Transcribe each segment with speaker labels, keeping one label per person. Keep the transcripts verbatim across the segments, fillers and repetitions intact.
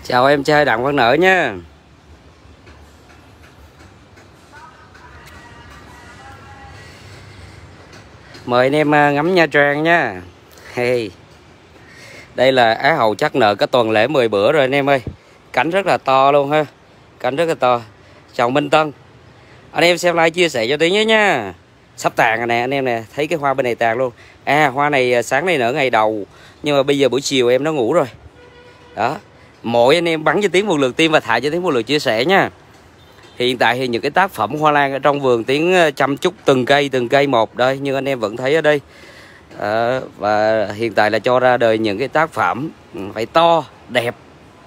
Speaker 1: Chào em trai Đặng Văn Nở nha. Mời anh em ngắm Nha Trang nha. Hey. Đây là á hầu chắc nợ cái tuần lễ mười bữa rồi anh em ơi. Cánh rất là to luôn ha. Cánh rất là to. Chào Minh Tân. Anh em xem like chia sẻ cho tí nhé nha. Sắp tàn rồi nè anh em nè. Thấy cái hoa bên này tàn luôn. À hoa này sáng nay nở ngày đầu. Nhưng mà bây giờ buổi chiều em nó ngủ rồi. Đó. Mỗi anh em bắn cho Tiến một lượt tim và thả cho Tiến một lượt chia sẻ nha. Hiện tại thì những cái tác phẩm hoa lan ở trong vườn Tiến chăm chút từng cây từng cây một đây, nhưng anh em vẫn thấy ở đây. À, và hiện tại là cho ra đời những cái tác phẩm phải to đẹp.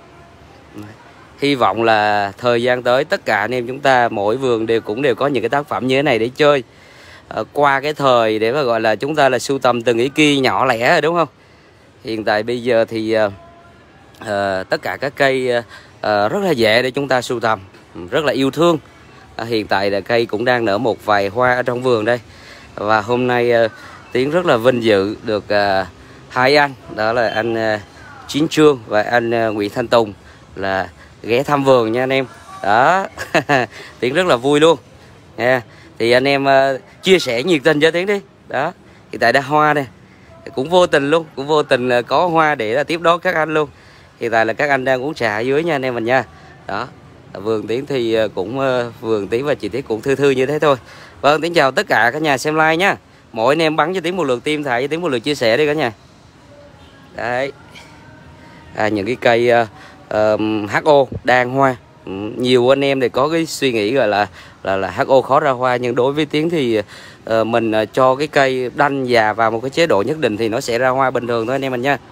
Speaker 1: Hy vọng là thời gian tới tất cả anh em chúng ta mỗi vườn đều cũng đều có những cái tác phẩm như thế này để chơi. À, qua cái thời để mà gọi là chúng ta là sưu tầm từng ý kia nhỏ lẻ rồi đúng không? Hiện tại bây giờ thì à, à, tất cả các cây à, rất là dễ để chúng ta sưu tầm, rất là yêu thương. À, hiện tại là cây cũng đang nở một vài hoa ở trong vườn đây. Và hôm nay à, Tiến rất là vinh dự được à, hai anh, đó là anh à, Chín Trương và anh à, Nguyễn Thanh Tùng là ghé thăm vườn nha anh em. Đó. Tiến rất là vui luôn nha. Thì anh em uh, chia sẻ nhiệt tình cho Tiến đi. Đó. Hiện tại đã hoa đây. Cũng vô tình luôn, cũng vô tình uh, có hoa để uh, tiếp đón các anh luôn. Hiện tại là các anh đang uống trà ở dưới nha anh em mình nha. Đó. Vườn Tiến thì uh, cũng uh, vườn Tiến và chị Tiến cũng thư thư như thế thôi. Vâng, Tiến chào tất cả các nhà xem like nha. Mỗi anh em bắn cho Tiến một lượt tim, thả cho Tiến một lượt chia sẻ đi cả nhà. Đấy. À, những cái cây uh, uh, hát o đang hoa. Nhiều anh em thì có cái suy nghĩ gọi là là là hát o khó ra hoa, nhưng đối với Tiến thì uh, mình uh, cho cái cây đanh già vào một cái chế độ nhất định thì nó sẽ ra hoa bình thường thôi anh em mình nha.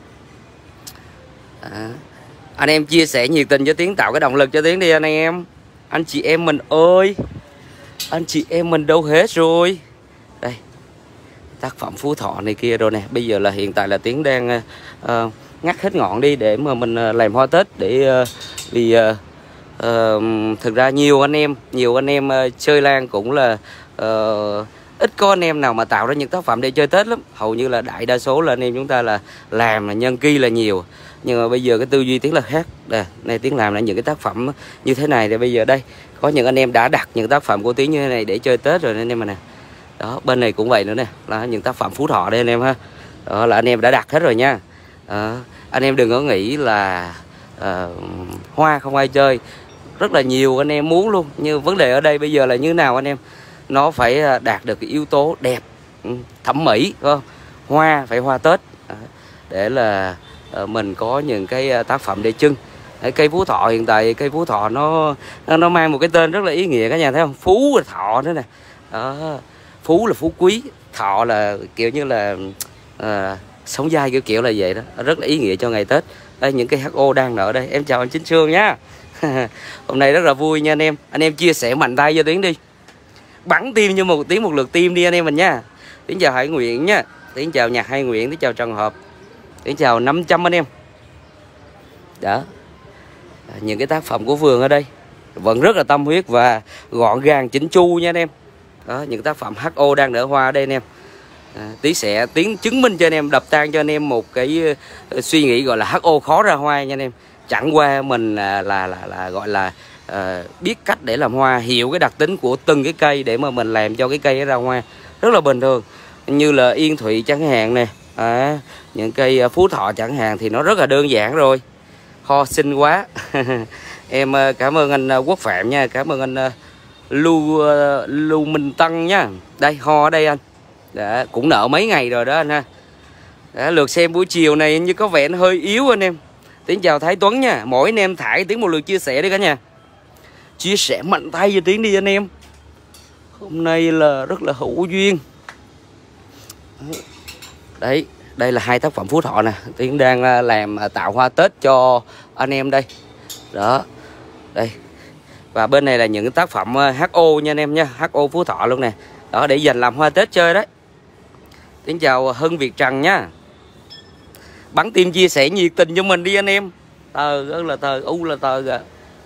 Speaker 1: À, anh em chia sẻ nhiệt tình cho Tiến, tạo cái động lực cho Tiến đi anh em. Anh chị em mình ơi, anh chị em mình đâu hết rồi. Đây, tác phẩm Phú Thọ này kia rồi nè. Bây giờ là hiện tại là Tiến đang uh, ngắt hết ngọn đi để mà mình uh, làm hoa Tết để uh, vì uh, Uh, thực ra nhiều anh em nhiều anh em uh, chơi lan cũng là uh, ít có anh em nào mà tạo ra những tác phẩm để chơi Tết lắm. Hầu như là đại đa số là anh em chúng ta là làm là nhân kỳ là nhiều, nhưng mà bây giờ cái tư duy Tiến là khác. Đây, này Tiến làm là những cái tác phẩm như thế này thì bây giờ đây có những anh em đã đặt những tác phẩm của Tiến như thế này để chơi Tết rồi anh em mà nè. Đó, bên này cũng vậy nữa nè, là những tác phẩm Phú Thọ đây anh em ha. Đó là anh em đã đặt hết rồi nha. Đó, anh em đừng có nghĩ là uh, hoa không ai chơi. Rất là nhiều anh em muốn luôn, nhưng vấn đề ở đây bây giờ là như nào anh em? Nó phải đạt được cái yếu tố đẹp, thẩm mỹ, phải không? Hoa phải hoa Tết để là mình có những cái tác phẩm để trưng. Cây Phú Thọ hiện tại cây Phú Thọ nó nó mang một cái tên rất là ý nghĩa cả nhà thấy không? Phú là Thọ nữa nè. Đó. Phú là phú quý, Thọ là kiểu như là à, sống dai kiểu kiểu là vậy đó, rất là ý nghĩa cho ngày Tết. Đây những cây hát o đang nở đây. Em chào anh Chính Sương nhá. Hôm nay rất là vui nha anh em. Anh em chia sẻ mạnh tay cho Tiến đi. Bắn tim như một tiếng một lượt tim đi anh em mình nha. Tiến chào Hải Nguyện nha. Tiến chào Nhạc Hải Nguyện. Tiến chào Trần Hợp. Tiến chào năm trăm anh em. Đó. Những cái tác phẩm của vườn ở đây vẫn rất là tâm huyết và gọn gàng chỉnh chu nha anh em. Đó, những tác phẩm hát o đang nở hoa ở đây anh em. À, Tiến sẽ Tiến chứng minh cho anh em, đập tan cho anh em một cái uh, suy nghĩ gọi là hát o khó ra hoa nha anh em. Chẳng qua mình là là là, là gọi là uh, biết cách để làm hoa, hiểu cái đặc tính của từng cái cây để mà mình làm cho cái cây ra hoa rất là bình thường. Như là Yên Thụy chẳng hạn nè, à, những cây Phú Thọ chẳng hạn thì nó rất là đơn giản rồi. Ho xinh quá. Em uh, cảm ơn anh uh, Quốc Phạm nha, cảm ơn anh uh, Lưu uh, Lưu Minh Tân nha. Đây ho ở đây anh. Đã, cũng nợ mấy ngày rồi đó anh ha. Đã, lượt xem buổi chiều này như có vẻ nó hơi yếu anh em. Tiến chào Thái Tuấn nha. Mỗi anh em thải Tiến một lượt chia sẻ đi cả nhà. Chia sẻ mạnh tay cho Tiến đi anh em. Hôm nay là rất là hữu duyên. Đấy, đây là hai tác phẩm Phú Thọ nè. Tiến đang làm tạo hoa Tết cho anh em đây. Đó. Đây. Và bên này là những tác phẩm hát o nha anh em nha. hát o Phú Thọ luôn nè. Đó, để dành làm hoa Tết chơi đấy. Tiến chào Hưng Việt Trần nha. Bắn tim chia sẻ nhiệt tình cho mình đi anh em. Tờ rất là tờ, u là tờ kìa.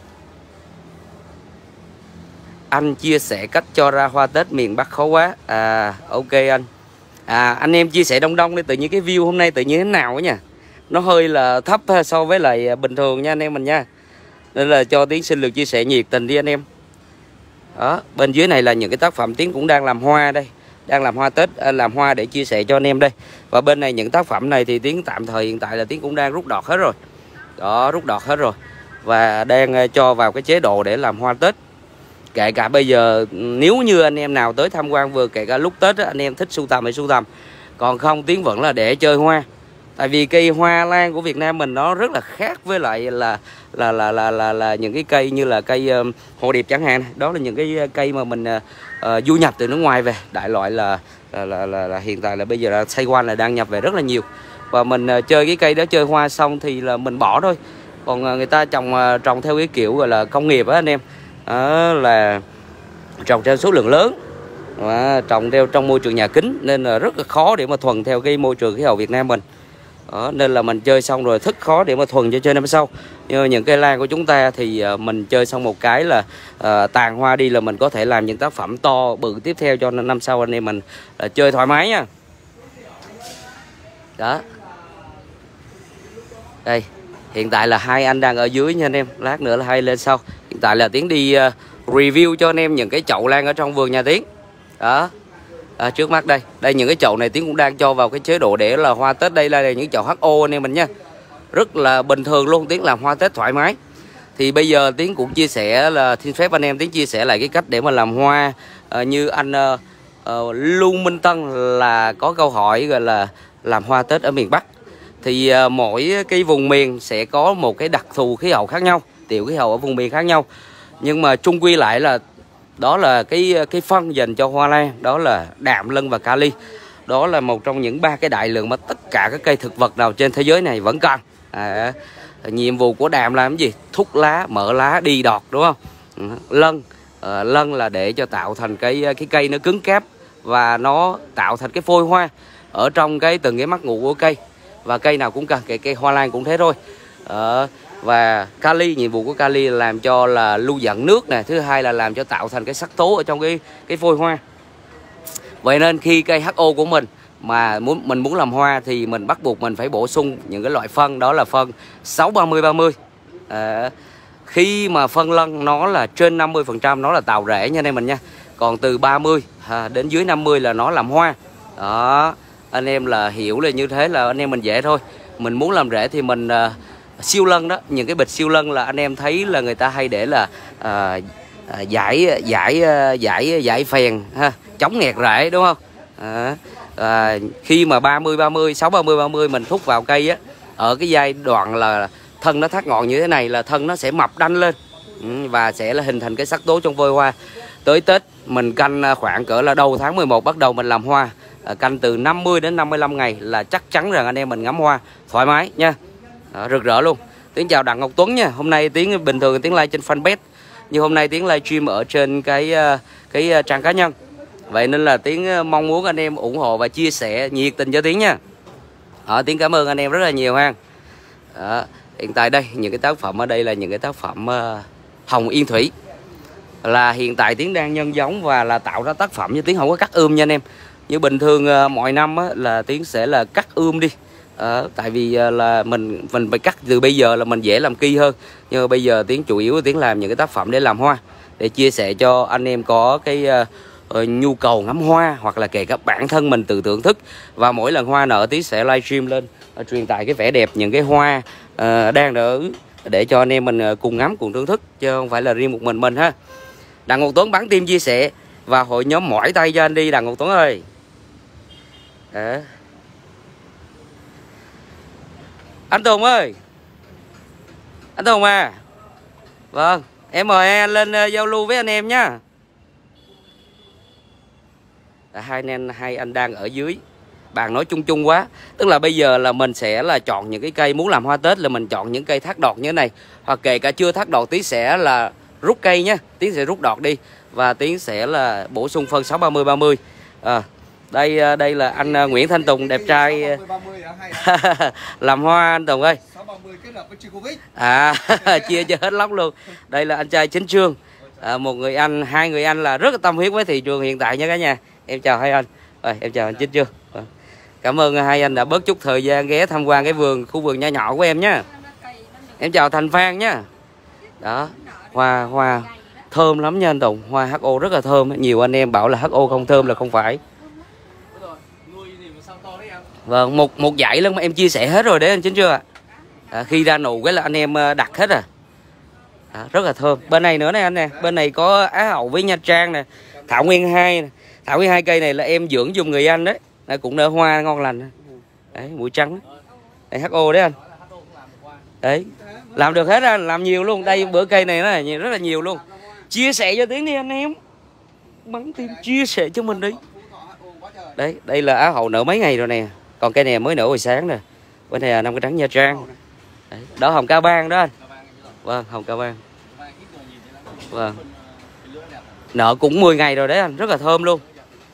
Speaker 1: Anh chia sẻ cách cho ra hoa Tết miền Bắc khó quá. À ok anh. À anh em chia sẻ đông đông đi, tự nhiên cái view hôm nay tự nhiên thế nào á nha. nó hơi là thấp so với lại bình thường nha anh em mình nha. Nên là cho Tiến xin được chia sẻ nhiệt tình đi anh em. Đó, bên dưới này là những cái tác phẩm Tiến cũng đang làm hoa đây, đang làm hoa Tết, làm hoa để chia sẻ cho anh em đây. Và bên này những tác phẩm này thì Tiến tạm thời hiện tại là Tiến cũng đang rút đọt hết rồi. Đó, rút đọt hết rồi và đang cho vào cái chế độ để làm hoa Tết. Kể cả bây giờ nếu như anh em nào tới tham quan vườn, kể cả lúc Tết á, anh em thích sưu tầm hay sưu tầm, còn không Tiến vẫn là để chơi hoa. Tại vì cây hoa lan của Việt Nam mình nó rất là khác với lại là là là là là, là những cái cây như là cây um, hồ điệp chẳng hạn. Đó là những cái cây mà mình uh, du nhập từ nước ngoài về. Đại loại là là, là, là, là hiện tại là bây giờ là Taiwan là đang nhập về rất là nhiều. Và mình uh, chơi cái cây đó, chơi hoa xong thì là mình bỏ thôi. Còn uh, người ta trồng uh, trồng theo cái kiểu gọi là công nghiệp á anh em. Đó là trồng theo số lượng lớn, và trồng theo trong môi trường nhà kính nên là rất là khó để mà thuần theo cái môi trường khí hậu Việt Nam mình. Đó, nên là mình chơi xong rồi thức khó để mà thuần cho chơi năm sau. Nhưng những cây lan của chúng ta thì mình chơi xong một cái là uh, tàn hoa đi là mình có thể làm những tác phẩm to bự tiếp theo cho năm sau anh em mình uh, chơi thoải mái nha. Đó. Đây, hiện tại là hai anh đang ở dưới nha anh em, lát nữa là hai lên sau. Hiện tại là Tiến đi uh, review cho anh em những cái chậu lan ở trong vườn nhà Tiến. Đó. À, trước mắt đây, đây những cái chậu này Tiến cũng đang cho vào cái chế độ để là hoa Tết. Đây là những chậu hát o anh em mình nha, rất là bình thường luôn. Tiến làm hoa Tết thoải mái. Thì bây giờ Tiến cũng chia sẻ là xin phép anh em Tiến chia sẻ lại cái cách để mà làm hoa. À, như anh uh, uh, Lưu Minh Tân là có câu hỏi gọi là làm hoa Tết ở miền Bắc. Thì uh, mỗi cái vùng miền sẽ có một cái đặc thù khí hậu khác nhau, tiểu khí hậu ở vùng miền khác nhau. Nhưng mà chung quy lại là đó là cái cái phân dành cho hoa lan, đó là đạm, lân và kali. Đó là một trong những ba cái đại lượng mà tất cả các cây thực vật nào trên thế giới này vẫn cần. À, nhiệm vụ của đạm là cái gì? Thúc lá, mở lá, đi đọt, đúng không? Lân, à, lân là để cho tạo thành cái cái cây nó cứng cáp và nó tạo thành cái phôi hoa ở trong cái từng cái mắt ngủ của cây. Và cây nào cũng cần, cái cây hoa lan cũng thế thôi. À, và kali, nhiệm vụ của kali là làm cho là lưu dẫn nước này, thứ hai là làm cho tạo thành cái sắc tố ở trong cái cái phôi hoa. Vậy nên khi cây hát o của mình mà muốn mình muốn làm hoa thì mình bắt buộc mình phải bổ sung những cái loại phân, đó là phân sáu ba mươi ba mươi. À, khi mà phân lân nó là trên năm mươi phần trăm nó là tạo rễ nha anh em mình nha. Còn từ ba mươi à, đến dưới năm mươi là nó làm hoa. Đó, anh em là hiểu là như thế là anh em mình dễ thôi. Mình muốn làm rễ thì mình à, siêu lân đó, những cái bịch siêu lân là anh em thấy là người ta hay để là à, à, giải giải giải giải phèn ha, chống nghẹt rễ, đúng không? À, à, khi mà ba mươi ba mươi, sáu ba mươi ba mươi mình thúc vào cây á, ở cái giai đoạn là thân nó thắt ngọn như thế này là thân nó sẽ mập đanh lên và sẽ là hình thành cái sắc tố trong vôi hoa. Tới Tết mình canh khoảng cỡ là đầu tháng mười một bắt đầu mình làm hoa, à, canh từ năm mươi đến năm mươi lăm ngày là chắc chắn rằng anh em mình ngắm hoa thoải mái nha. Đó, rực rỡ luôn. Tiến chào Đặng Ngọc Tuấn nha. Hôm nay Tiến bình thường Tiến like trên fanpage, nhưng hôm nay Tiến livestream ở trên cái cái trang cá nhân. Vậy nên là Tiến mong muốn anh em ủng hộ và chia sẻ nhiệt tình cho Tiến nha. Đó, Tiến cảm ơn anh em rất là nhiều ha. Đó, hiện tại đây những cái tác phẩm ở đây là những cái tác phẩm uh, Hồng Yên Thủy. Là hiện tại Tiến đang nhân giống và là tạo ra tác phẩm, nhưng Tiến không có cắt ươm nha anh em. Như bình thường uh, mọi năm á, là Tiến sẽ là cắt ươm đi. À, tại vì là mình mình phải cắt từ bây giờ là mình dễ làm ki hơn. Nhưng mà bây giờ Tiến chủ yếu Tiến làm những cái tác phẩm để làm hoa, để chia sẻ cho anh em có cái uh, nhu cầu ngắm hoa, hoặc là kể cả bản thân mình tự thưởng thức. Và mỗi lần hoa nở Tiến sẽ livestream lên, uh, truyền tải cái vẻ đẹp những cái hoa uh, đang nở để cho anh em mình uh, cùng ngắm cùng thưởng thức, chứ không phải là riêng một mình mình ha. Đặng Ngọc Tuấn bắn tim chia sẻ và hội nhóm mỏi tay cho anh đi Đặng Ngọc Tuấn ơi. À. Anh Tùng ơi, anh Tùng à, vâng, em mời anh lên uh, giao lưu với anh em nhá. Hai anh em, hai anh đang ở dưới, bạn nói chung chung quá. Tức là bây giờ là mình sẽ là chọn những cái cây muốn làm hoa Tết là mình chọn những cây thắt đọt như thế này, hoặc kể cả chưa thắt đọt Tiến sẽ là rút cây nhá, Tiến sẽ rút đọt đi và Tiến sẽ là bổ sung phân sáu ba mươi ba mươi. À, đây đây là anh Nguyễn Thanh Tùng đẹp trai làm hoa anh Tùng ơi. À, chia cho hết lóc luôn. Đây là anh trai Chính Trương, à, một người anh, hai người anh là rất là tâm huyết với thị trường hiện tại nha cả nhà. Em chào hai anh. Rồi, em chào anh Chính Trương. Cảm ơn hai anh đã bớt chút thời gian ghé tham quan cái vườn, khu vườn nho nhỏ của em nhá. Em chào Thành Phan nhá. Đó, hoa hoa thơm lắm nha anh Tùng, hoa hát o rất là thơm. Nhiều anh em bảo là hát o không thơm là không phải. Vâng, một một dãy lắm mà em chia sẻ hết rồi đấy anh chính chưa ạ? À, khi ra nụ cái là anh em đặt hết à. À, rất là thơm. Bên này nữa này anh nè, bên này có Á Hậu với Nha Trang nè, Thảo Nguyên hai nè. Thảo Nguyên hai cây này là em dưỡng dùng người anh đấy, à, cũng nở hoa ngon lành. Đấy, mũi trắng. Đây hát o đấy anh. Đấy, làm được hết anh, làm nhiều luôn. Đây bữa cây này nó rất là nhiều luôn. Chia sẻ cho Tiến đi anh em. Bắn tim chia sẻ cho mình đi. Đấy, đây là Á Hậu nở mấy ngày rồi nè. Còn cây này mới nở hồi sáng nè. Bên này là năm cái trắng Nha Trang. Đấy, đó hồng Ca Bang đó anh. Vâng, hồng Ca Bang. Vâng. Nợ cũng mười ngày rồi đấy anh, rất là thơm luôn.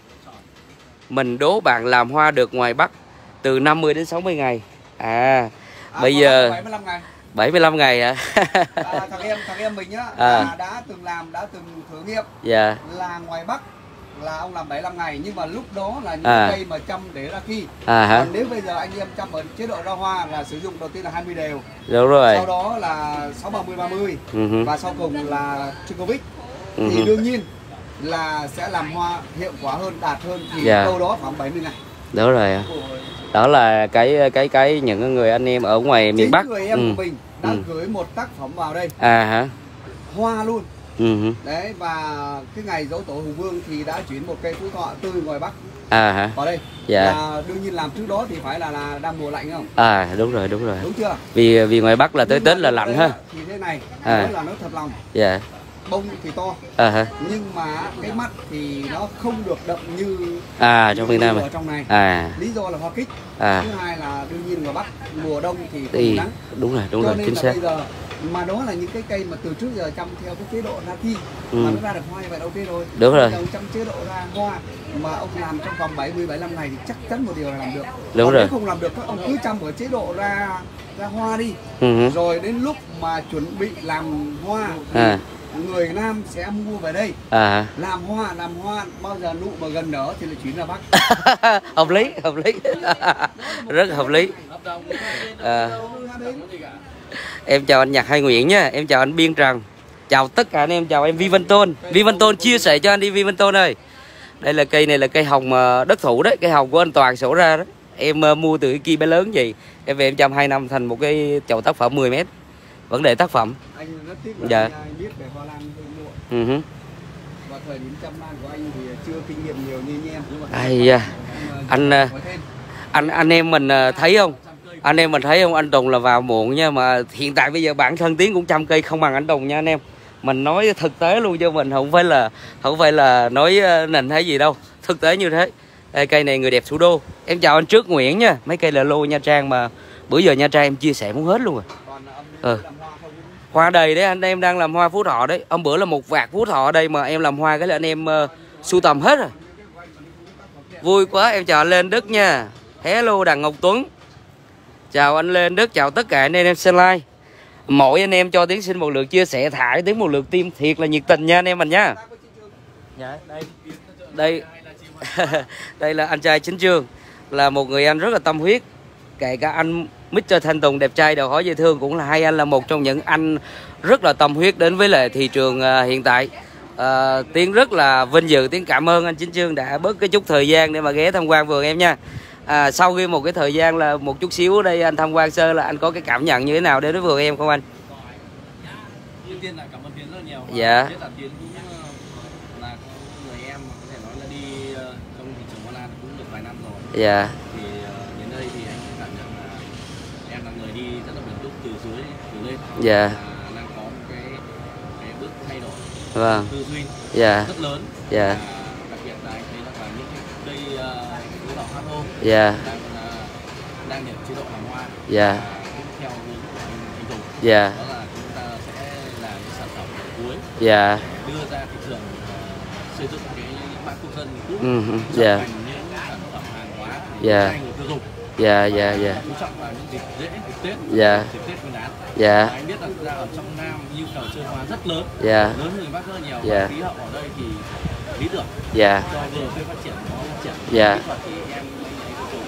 Speaker 1: Mình đố bạn làm hoa được ngoài Bắc từ năm mươi đến sáu mươi ngày. À, à bây giờ bảy mươi lăm ngày. bảy mươi lăm ngày hả?
Speaker 2: À, thằng em thằng em mình nhá, à. là đã từng làm, đã từng thử nghiệm.
Speaker 1: Dạ.
Speaker 2: Là ngoài Bắc là ông làm bảy mươi lăm ngày, nhưng mà lúc đó là những
Speaker 1: à.
Speaker 2: cây mà chăm để ra khi.
Speaker 1: À,
Speaker 2: còn nếu bây giờ anh em chăm ở chế độ ra hoa là sử dụng đầu tiên là hai mươi đều.
Speaker 1: Đúng rồi.
Speaker 2: Sau đó là sáu ba mươi ba mươi. Uh-huh. Và sau cùng là Chukovic. Uh-huh. Thì đương nhiên là sẽ làm hoa hiệu quả hơn, đạt hơn thì yeah. đâu đó khoảng bảy mươi ngày.
Speaker 1: Đúng rồi. Đó là cái cái cái những người anh em ở ngoài miền
Speaker 2: Chính
Speaker 1: Bắc.
Speaker 2: người em
Speaker 1: ừ.
Speaker 2: của mình đã ừ. gửi một tác phẩm vào đây.
Speaker 1: À hả?
Speaker 2: Hoa luôn.
Speaker 1: Ừ.
Speaker 2: Đấy, và cái ngày dỗ tổ Hùng Vương thì đã chuyển một cây Phú Thọ từ ngoài Bắc
Speaker 1: à hả?
Speaker 2: vào đây.
Speaker 1: Dạ.
Speaker 2: Là đương nhiên làm trước đó thì phải là là đang mùa lạnh không?
Speaker 1: À đúng rồi, đúng rồi.
Speaker 2: Đúng chưa?
Speaker 1: Vì vì ngoài Bắc là tới Tết là lạnh ha.
Speaker 2: Thì thế này,
Speaker 1: à.
Speaker 2: nói là nó thật lòng.
Speaker 1: Dạ.
Speaker 2: Bông thì to.
Speaker 1: À hả?
Speaker 2: Nhưng mà cái mắt thì nó không được đậm như
Speaker 1: à trong miền Nam
Speaker 2: ở trong này.
Speaker 1: À.
Speaker 2: Lý do là hoa kích.
Speaker 1: À.
Speaker 2: Thứ hai là đương nhiên ngoài Bắc mùa đông thì không
Speaker 1: thì,
Speaker 2: nắng.
Speaker 1: Đúng rồi, đúng
Speaker 2: cho
Speaker 1: rồi,
Speaker 2: nên
Speaker 1: chính
Speaker 2: là
Speaker 1: xác.
Speaker 2: Bây giờ mà đó là những cái cây mà từ trước giờ chăm theo cái chế độ ra thi ừ. mà nó ra được hoa như vậy ok rồi.
Speaker 1: Đúng rồi.
Speaker 2: Ông chăm chế độ ra hoa mà ông làm trong vòng bảy mươi bảy mươi lăm ngày thì chắc chắn một điều là làm được.
Speaker 1: Đúng
Speaker 2: còn
Speaker 1: rồi.
Speaker 2: nếu không làm được các ông cứ chăm ở chế độ ra ra hoa đi.
Speaker 1: Ừ.
Speaker 2: Rồi đến lúc mà chuẩn bị làm hoa thì
Speaker 1: à.
Speaker 2: người Nam sẽ mua về đây.
Speaker 1: À.
Speaker 2: Làm hoa, làm hoa bao giờ nụ mà gần nở thì lại chuyển ra Bắc.
Speaker 1: Hợp lý, hợp lý. Rất hợp lý. À. Em chào anh Nhật Hai Nguyễn nha, em chào anh Biên Trần. Chào tất cả anh em, chào em Vi Văn Tôn. Vi Văn Tôn chia sẻ cho anh đi Vi Văn Tôn ơi. Đây là cây này là cây hồng đất thủ đấy, cây hồng của anh Toàn sổ ra đó. Em uh, mua từ cái kia bé lớn gì. Em về em chăm hai năm thành một cái chậu tác phẩm mười mét. Vấn đề tác phẩm.
Speaker 2: Anh rất tiếc là
Speaker 1: dạ.
Speaker 2: anh biết về hoa lan hơi muộn.
Speaker 1: Uh-huh.
Speaker 2: Và thời điểm chăm lan của anh thì chưa kinh nghiệm nhiều như em.
Speaker 1: Ai da. Anh anh anh em mình thấy không? Anh em mình thấy không, anh Tùng là vào muộn nha, mà hiện tại bây giờ bản thân Tiến cũng chăm cây không bằng anh Tùng nha anh em. Mình nói thực tế luôn cho mình, không phải là không phải là nói nịnh hay gì đâu, thực tế như thế. Đây, cây này người đẹp thủ đô. Em chào anh Trước Nguyễn nha. Mấy cây là lô Nha Trang mà bữa giờ Nha Trang em chia sẻ muốn hết luôn rồi. Ừ. Hoa đầy đấy, anh em đang làm hoa Phú Thọ đấy. Hôm bữa là một vạt Phú Thọ ở đây mà em làm hoa cái là anh em uh, sưu tầm hết rồi. Vui quá, em chào anh Lên Đức nha. Hello Đặng Ngọc Tuấn. Chào anh Lên Đức, chào tất cả anh em xem like. Mỗi anh em cho Tiến xin một lượt chia sẻ, thả cho Tiến một lượt tim thiệt là nhiệt tình nha anh em mình nha. Dạ, đây. Đây. Đây là anh trai Chính Trương, là một người anh rất là tâm huyết. Kể cả anh mít tơ Thanh Tùng đẹp trai đầu hỏi dễ thương cũng là hai anh là một trong những anh rất là tâm huyết đến với lại thị trường uh, hiện tại. Uh, Tiến rất là vinh dự, Tiến cảm ơn anh Chính Trương đã bớt cái chút thời gian để mà ghé tham quan vườn em nha. À, sau khi một cái thời gian là một chút xíu ở đây anh tham quan sơ là anh có cái cảm nhận như thế nào đến với vườn em không anh?
Speaker 3: Đầu tiên là cảm ơn Tiến rất nhiều.
Speaker 1: Dạ.
Speaker 3: Biết là Tiến cũng là người em có thể nói là đi trong thị trường hoa lan cũng được vài năm rồi.
Speaker 1: Dạ.
Speaker 3: Thì đến đây thì anh cảm nhận là em là người đi rất là bền túc từ dưới từ lên.
Speaker 1: Dạ.
Speaker 3: Đang có một cái cái bước thay đổi.
Speaker 1: Vâng.
Speaker 3: Tư duy.
Speaker 1: Dạ.
Speaker 3: Rất lớn.
Speaker 1: Dạ.
Speaker 3: Đặc biệt là anh thấy là những cái cây uh, đỏ hát ô.
Speaker 1: Dạ.
Speaker 3: Đang uh, đang nhận chế độ làm hoa.
Speaker 1: Dạ.
Speaker 3: Cũng theo hướng của anh anh Tùng.
Speaker 1: Dạ.
Speaker 3: Đó là chúng ta sẽ làm những sản phẩm cuối.
Speaker 1: Dạ.
Speaker 3: Đưa ra thị trường uh, xây dựng cái mã công dân cũ.
Speaker 1: Ừ.
Speaker 3: Dạ.
Speaker 1: Dạ.
Speaker 3: Những sản phẩm hàng hóa
Speaker 1: dạ.
Speaker 3: người tiêu dùng.
Speaker 1: Dạ dạ dạ.
Speaker 3: Chú trọng vào những dịp lễ, dịp Tết,
Speaker 1: dạ.
Speaker 3: dịp Tết Nguyên đán.
Speaker 1: Dạ.
Speaker 3: Anh biết là ra ở trong Nam nhu cầu chơi hoa rất lớn.
Speaker 1: Dạ.
Speaker 3: Lớn hơn người Bắc rất là nhiều.
Speaker 1: Dạ.
Speaker 3: Khí hậu ở đây thì lý tưởng.
Speaker 1: Dạ.
Speaker 3: Cho vừa cây phát triển nó phát triển.
Speaker 1: Dạ.
Speaker 3: Kỹ thuật thì em anh anh tiêu dùng thì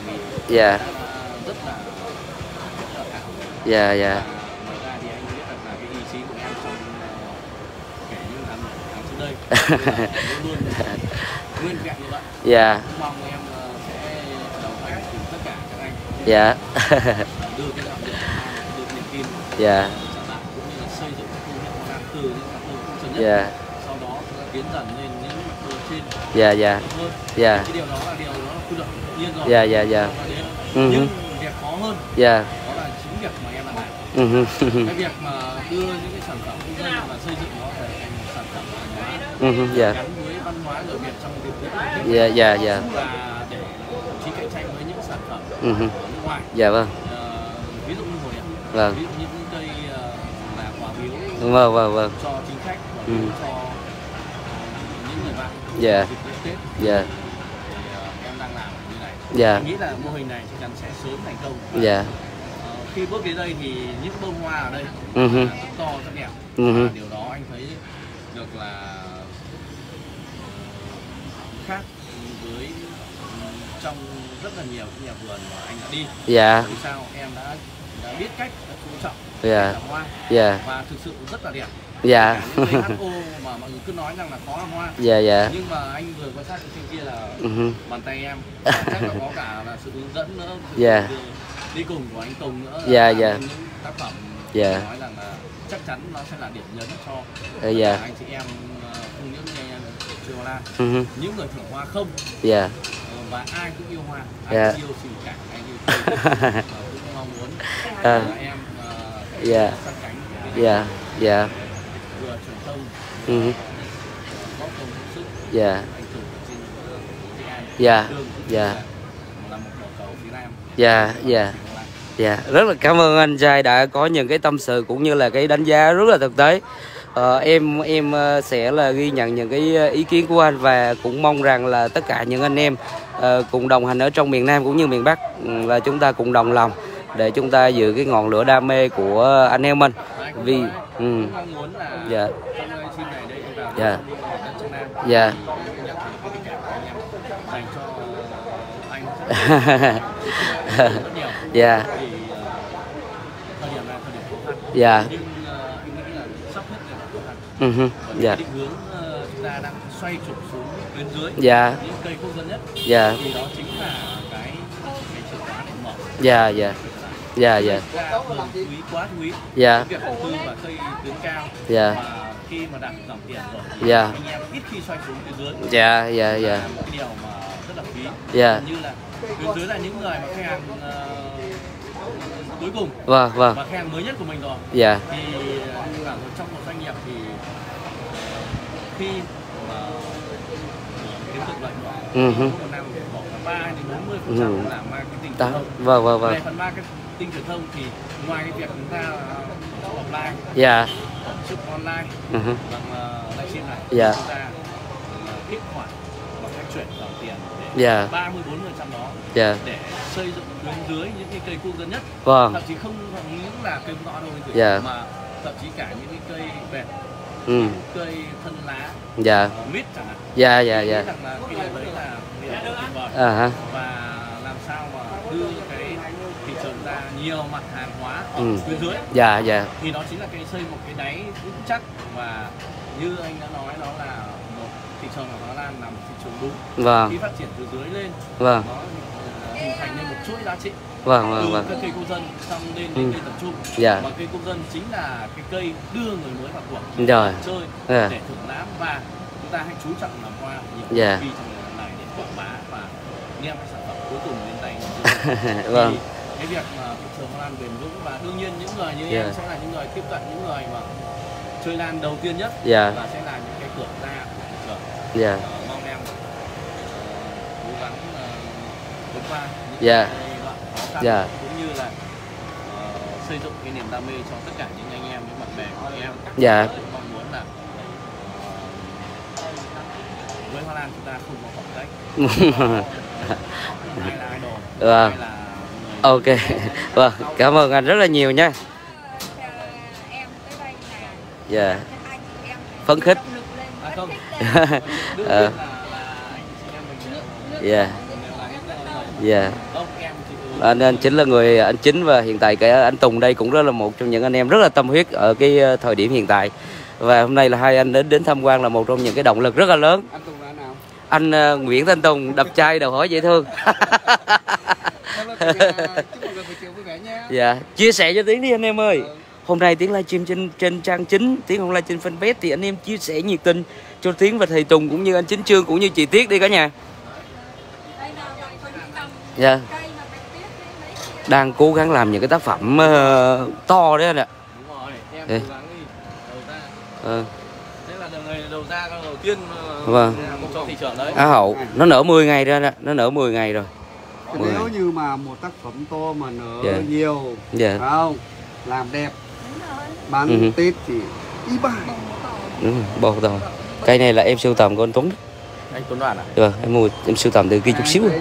Speaker 1: Dạ.
Speaker 3: rất là rất là thảo.
Speaker 1: Dạ dạ.
Speaker 3: Ngoài ra thì anh biết là cái ý chí của em trong kể những tháng tháng trước đây luôn luôn nguyên vẹn như vậy.
Speaker 1: Dạ.
Speaker 3: Mong em sẽ đồng hành cùng tất cả các anh.
Speaker 1: Dạ.
Speaker 3: Đưa cái đạo diễn đưa niềm tin.
Speaker 1: Dạ.
Speaker 3: Cũng như là xây dựng cái công việc làm từ những mặt không sân nhất.
Speaker 1: Dạ.
Speaker 3: Sau đó tiến dần lên những mặt đồ trên.
Speaker 1: Dạ dạ. Dạ.
Speaker 3: Cái điều đó là điều nó quy luật tự nhiên rồi.
Speaker 1: Dạ dạ dạ.
Speaker 3: Nhưng việc khó hơn.
Speaker 1: Dạ.
Speaker 3: Đó là chính việc mà em làm này.
Speaker 1: Ừ.
Speaker 3: Cái việc mà đưa những cái sản phẩm kinh doanh và xây dựng nó thành sản phẩm văn hóa.
Speaker 1: Dạ.
Speaker 3: Gắn với văn hóa người Việt trong dịp Tết.
Speaker 1: Dạ dạ dạ.
Speaker 3: Và để chỉ cạnh tranh với những sản phẩm ở nước ngoài.
Speaker 1: Dạ vâng.
Speaker 3: Ví dụ như hồi ạ.
Speaker 1: Vâng.
Speaker 3: Ví dụ những cây là quà biếu.
Speaker 1: Vâng vâng vâng.
Speaker 3: Cho chính khách, quà biếu cho những người bạn.
Speaker 1: Dạ.
Speaker 3: Dịp Tết.
Speaker 1: Dạ.
Speaker 3: Em đang làm như này.
Speaker 1: Dạ.
Speaker 3: Em nghĩ là mô hình này chắc chắn sẽ sớm thành công.
Speaker 1: Dạ.
Speaker 3: Khi bước đến đây thì những bông hoa ở đây
Speaker 1: uh-huh.
Speaker 3: rất to, rất đẹp.
Speaker 1: Uh-huh.
Speaker 3: Và điều đó anh thấy được là khác với trong rất là nhiều cái nhà vườn mà anh đã đi.
Speaker 1: Dạ.
Speaker 3: Vì sao em đã đã biết cách chú trọng
Speaker 1: dạ.
Speaker 3: làm hoa.
Speaker 1: Dạ.
Speaker 3: Và thực sự rất là đẹp.
Speaker 1: Dạ.
Speaker 3: Những cây hát ô mà mọi người cứ nói rằng là khó làm hoa.
Speaker 1: Dạ dạ.
Speaker 3: Nhưng mà anh vừa quan sát cái trên kia là
Speaker 1: uh-huh.
Speaker 3: bàn tay em chắc là có cả là sự hướng dẫn nữa.
Speaker 1: Dạ.
Speaker 3: Đi cùng của anh Tùng nữa.
Speaker 1: Dạ dạ.
Speaker 3: Những tác phẩm
Speaker 1: dạ.
Speaker 3: nói rằng là chắc chắn nó sẽ là điểm nhấn cho
Speaker 1: dạ. dạ.
Speaker 3: anh chị em không những nghe Trường Hoa Lan,
Speaker 1: uh-huh.
Speaker 3: những người thưởng hoa không.
Speaker 1: Dạ.
Speaker 3: Và ai cũng yêu hoa, ai
Speaker 1: dạ.
Speaker 3: cũng yêu tình cảm, anh yêu cây. Cũng mong muốn
Speaker 1: à.
Speaker 3: là em uh,
Speaker 1: dạ.
Speaker 3: sát cánh.
Speaker 1: Dạ. Dạ.
Speaker 3: Vừa truyền thông,
Speaker 1: uh-huh.
Speaker 3: góp công góp sức.
Speaker 1: Dạ.
Speaker 3: Anh Tùng trên Tây An.
Speaker 1: Dạ. Dạ.
Speaker 3: Là một đầu cầu phía Nam.
Speaker 1: Dạ. Dạ. Dạ, rất là cảm ơn anh trai đã có những cái tâm sự cũng như là cái đánh giá rất là thực tế. Ờ, em em sẽ là ghi nhận những cái ý kiến của anh và cũng mong rằng là tất cả những anh em uh, cùng đồng hành ở trong miền Nam cũng như miền Bắc là chúng ta cùng đồng lòng để chúng ta giữ cái ngọn lửa đam mê của anh em mình. Vì ừ. dạ. Dạ. Dạ. Dạ.
Speaker 3: Thời điểm này thời điểm khó khăn.
Speaker 1: Dạ.
Speaker 3: Nhưng uh, anh nghĩ là sắp hết là khó khăn.
Speaker 1: Uh-huh. Dạ.
Speaker 3: Định hướng uh, chúng ta đang xoay trục xuống tuyến dưới.
Speaker 1: Dạ.
Speaker 3: Những cây quốc dân nhất.
Speaker 1: Dạ.
Speaker 3: Thì đó chính là cái cái chìa khóa để mở.
Speaker 1: Dạ dạ. Dạ dạ.
Speaker 3: Quý quá quý.
Speaker 1: Dạ.
Speaker 3: Việc đầu tư và cây tuyến cao.
Speaker 1: Dạ.
Speaker 3: Và khi mà đặt dòng tiền rồi thì
Speaker 1: dạ.
Speaker 3: anh em ít khi xoay xuống tuyến dưới.
Speaker 1: Dạ dạ dạ.
Speaker 3: Là một cái điều mà rất là quý.
Speaker 1: Dạ.
Speaker 3: Như là tuyến dưới là những người mà khách hàng uh, cuối cùng.
Speaker 1: Vâng vâng.
Speaker 3: Và khách hàng mới nhất của mình rồi.
Speaker 1: Dạ.
Speaker 3: Thì cả trong một doanh nghiệp thì khi mà kiếm được lợi nhuận
Speaker 1: uh-huh.
Speaker 3: một năm bỏ ba đến bốn mươi phần trăm là marketing truyền thông.
Speaker 1: Vâng vâng vâng.
Speaker 3: Về phần marketing truyền thông thì ngoài cái việc chúng ta offline,
Speaker 1: dạ.
Speaker 3: tổ chức online,
Speaker 1: uh-huh.
Speaker 3: bằng livestream này,
Speaker 1: dạ.
Speaker 3: chúng ta kích hoạt bằng cách chuyển dòng tiền
Speaker 1: dạ.
Speaker 3: ba mươi bốn mươi phần trăm đó
Speaker 1: dạ.
Speaker 3: để xây dựng tuyến dưới những cái cây quốc dân nhất.
Speaker 1: Vâng.
Speaker 3: Thậm chí không những là cây ngõ đâu
Speaker 1: dạ.
Speaker 3: mà thậm chí cả những cái cây bệt,
Speaker 1: ừ.
Speaker 3: những cây thân lá,
Speaker 1: dạ.
Speaker 3: mít chẳng hạn.
Speaker 1: Dạ dạ dạ.
Speaker 3: Rằng là cái đấy là điều tuyệt vời.
Speaker 1: À ha.
Speaker 3: Và làm sao mà đưa cái thị trường ra nhiều mặt hàng hóa ở
Speaker 1: ừ.
Speaker 3: tuyến dưới.
Speaker 1: Dạ dạ.
Speaker 3: Thì đó chính là cái xây một cái đáy vững chắc, và như anh đã nói đó là một thị trường của Thái Lan là một thị trường đúng.
Speaker 1: Vâng.
Speaker 3: Khi phát triển từ dưới lên,
Speaker 1: vâng.
Speaker 3: nó hình thành nên một chuỗi giá trị.
Speaker 1: Vâng vâng vâng.
Speaker 3: Từ các cây quốc dân xong lên
Speaker 1: ừ.
Speaker 3: đến cây tập trung.
Speaker 1: Dạ.
Speaker 3: Và cây quốc dân chính là cái cây đưa người mới vào cuộc
Speaker 1: rồi
Speaker 3: chơi
Speaker 1: dạ.
Speaker 3: để thưởng lãm, và chúng ta hãy chú trọng làm hoa nhiều
Speaker 1: dạ.
Speaker 3: vì trong ngày này để quảng bá và đem cái sản phẩm cuối cùng đến tay người
Speaker 1: vâng.
Speaker 3: Thì cái việc mà thị trường hoa lan bền vững, và đương nhiên những người như
Speaker 1: dạ.
Speaker 3: em sẽ là những người tiếp cận những người mà chơi lan đầu tiên nhất,
Speaker 1: dạ.
Speaker 3: và sẽ là những cái cửa ra của thị trường.
Speaker 1: dạ.
Speaker 3: uh, mong em uh, cố gắng uh, vượt qua những
Speaker 1: dạ.
Speaker 3: cái đoạn khó khăn,
Speaker 1: dạ.
Speaker 3: cũng như là uh, xây dựng cái niềm đam mê cho tất cả những anh em, những bạn bè của em.
Speaker 1: dạ.
Speaker 3: Tôi mong muốn là uh, với Hoa Lan chúng ta không có khoảng cách. Ai là idol,
Speaker 1: vâng.
Speaker 3: ai là người...
Speaker 1: ok. Vâng, cảm ơn anh rất là nhiều nha. dạ. Phấn khích.
Speaker 3: À không.
Speaker 1: ờ. dạ. dạ.
Speaker 3: Không, em thì
Speaker 1: Anh, anh Chính là người anh Chính và hiện tại cái anh Tùng đây cũng rất là một trong những anh em rất là tâm huyết ở cái thời điểm hiện tại. Và hôm nay là hai anh đến đến tham quan là một trong những cái động lực rất là lớn.
Speaker 2: Anh Tùng là nào?
Speaker 1: Anh uh, Nguyễn Thanh Tùng, đập chai đầu hỏi dễ thương. Dạ, chia sẻ cho Tiến đi anh em ơi. Ừ. Hôm nay Tiến livestream trên trên trang chính, Tiến không live trên fanpage thì anh em chia sẻ nhiệt tình cho Tiến và thầy Tùng cũng như anh Chính Trương cũng như chị Tiết đi cả nhà. Dạ. Đang cố gắng làm những cái tác phẩm uh, to đấy anh ạ.
Speaker 3: Đúng rồi, em
Speaker 1: Đấy.
Speaker 3: cố gắng đi đầu ra.
Speaker 1: Ừ.
Speaker 3: Thế là đầu người đầu ra con đầu tiên
Speaker 1: vâng.
Speaker 3: cho thị trường đấy.
Speaker 1: Á hậu, nó nở mười ngày rồi anh ạ, nó nở mười ngày rồi.
Speaker 2: Nếu ngày. Như mà một tác phẩm to mà nở yeah. nhiều,
Speaker 1: yeah.
Speaker 2: phải không? Làm đẹp, bán uh-huh. Tết thì y bài.
Speaker 1: Đúng rồi, bò to. Cây này là em sưu tầm của anh Tuấn.
Speaker 3: Anh Tuấn Đoàn à?
Speaker 1: Được, em mua em sưu tầm từ kia chút xíu.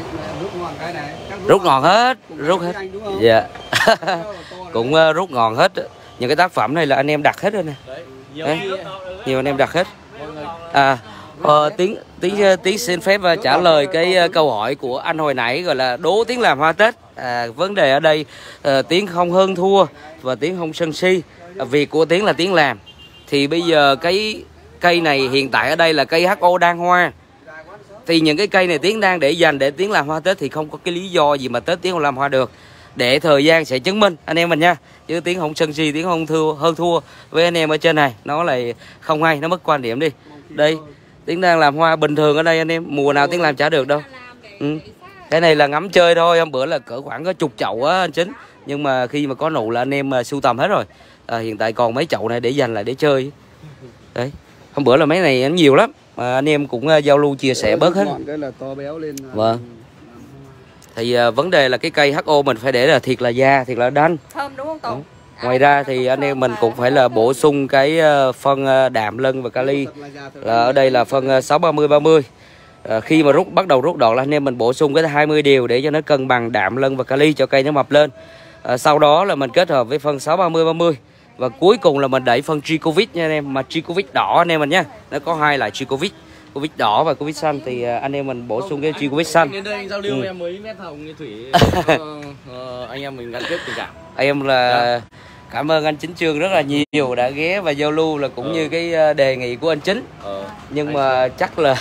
Speaker 1: Rút ngọn hết, rút hết. Dạ. Cũng uh, rút ngọn hết. Những cái tác phẩm này là anh em đặt hết rồi nè. Đấy, nhiều anh em đặt hết. À, ờ, Tiến Tiến Tiến xin phép uh, trả lời cái uh, câu hỏi của anh hồi nãy gọi là đố Tiến làm hoa Tết. À, vấn đề ở đây uh, Tiến không hơn thua và Tiến không sân si. À, việc của Tiến là Tiến làm. Thì bây giờ cái cây này hiện tại ở đây là cây hát o đang hoa. Thì những cái cây này Tiến đang để dành để Tiến làm hoa Tết thì không có cái lý do gì mà Tết Tiến không làm hoa được. Để thời gian sẽ chứng minh anh em mình nha. Chứ Tiến không sân si, Tiến không thua hơn thua với anh em ở trên này. Nó lại không hay, nó mất quan điểm đi. Đây, Tiến đang làm hoa bình thường ở đây anh em. Mùa nào Tiến làm chả được đâu. Ừ. Cái này là ngắm chơi thôi. Hôm bữa là cỡ khoảng có chục chậu á anh Chính. Nhưng mà khi mà có nụ là anh em sưu tầm hết rồi. À, hiện tại còn mấy chậu này để dành lại để chơi. Đấy. Hôm bữa là mấy này nó nhiều lắm. Mà anh em cũng uh, giao lưu chia sẻ bớt hết.
Speaker 2: Cái là to béo lên.
Speaker 1: Vâng. Thì uh, vấn đề là cái cây hát o mình phải để là thiệt là da, thiệt là đanh. Thơm đúng không Tùng? Ngoài ra thì anh em mình cũng phải là bổ sung cái uh, phân uh, đạm lân và kali. Là ở đây là phân uh, sáu ba mươi ba mươi. Uh, khi mà rút bắt đầu rút đọt là anh em mình bổ sung cái hai mươi điều để cho nó cân bằng đạm lân và kali cho cây nó mập lên. Uh, sau đó là mình kết hợp với phân sáu ba mươi ba mươi. Và cuối cùng là mình đẩy phân Tricovid nha anh em. Mà Tricovid đỏ anh em mình nha. Nó có hai loại Tricovid, Covid đỏ và Covid xanh. Thì anh em mình bổ sung cái Tricovid xanh.
Speaker 3: Đến đây anh giao lưu ừ. em mới mét hồng như Thủy. uh, uh, Anh em mình gắn kết tình cảm.
Speaker 1: Em là yeah. Cảm ơn anh Chính Trương rất là nhiều đã ghé và giao lưu là cũng ừ. như cái đề nghị của anh Chính. ừ. Nhưng anh mà anh... chắc là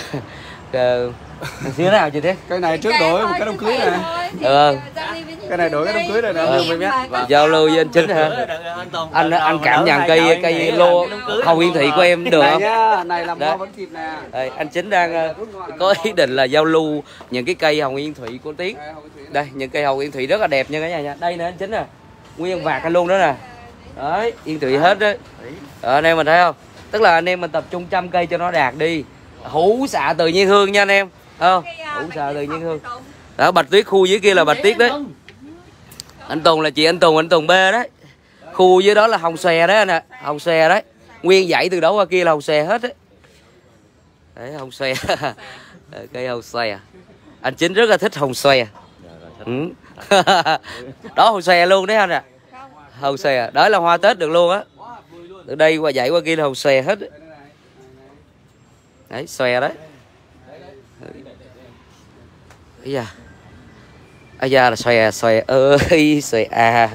Speaker 1: như thế nào chị thế?
Speaker 2: Cái này trước đổi một cái đám cưới này.
Speaker 1: Ừ.
Speaker 2: Cái này đổi cái đám cưới này nè.
Speaker 1: Ừ. Giao lưu với anh Chính hả? Anh anh cảm nhận cây cây lô Hồng Yên Thủy của em được không?
Speaker 2: Này, này làm hoa vẫn kịp nè.
Speaker 1: Đây, anh Chính đang có ý định là giao lưu những cái cây Hồng Yên Thủy của Tiến. Đây, những cây Hồng Yên Thủy rất là đẹp nha cả nhà nha. Đây nè anh Chính nè. Nguyên vạt anh luôn đó nè. Đấy, Yên Thủy hết đấy. Ở anh em mình thấy không? Tức là anh em mình tập trung chăm cây cho nó đạt đi. Hũ xạ tự nhiên hương nha anh em. Không? Hũ xạ tự nhiên hương. Đó, Bạch Tuyết khu dưới kia là Bạch Tuyết đấy. Anh Tùng là chị anh Tùng, anh Tùng B đấy. Khu dưới đó là hồng xòe đấy anh ạ. À. Hồng xòe đấy. Nguyên dãy từ đó qua kia là hồng xòe hết đấy. Đấy, hồng xòe. Cây hồng xòe. Anh Chính rất là thích hồng xòe. Ừ. Đó hồng xòe luôn đấy anh ạ. À. Hồng xòe, đó là hoa Tết được luôn á. Từ đây qua dãy qua kia là hồng xòe hết đấy. Đấy, xòe đấy. Bây giờ Ây da là xòe xòe ơi xòe à.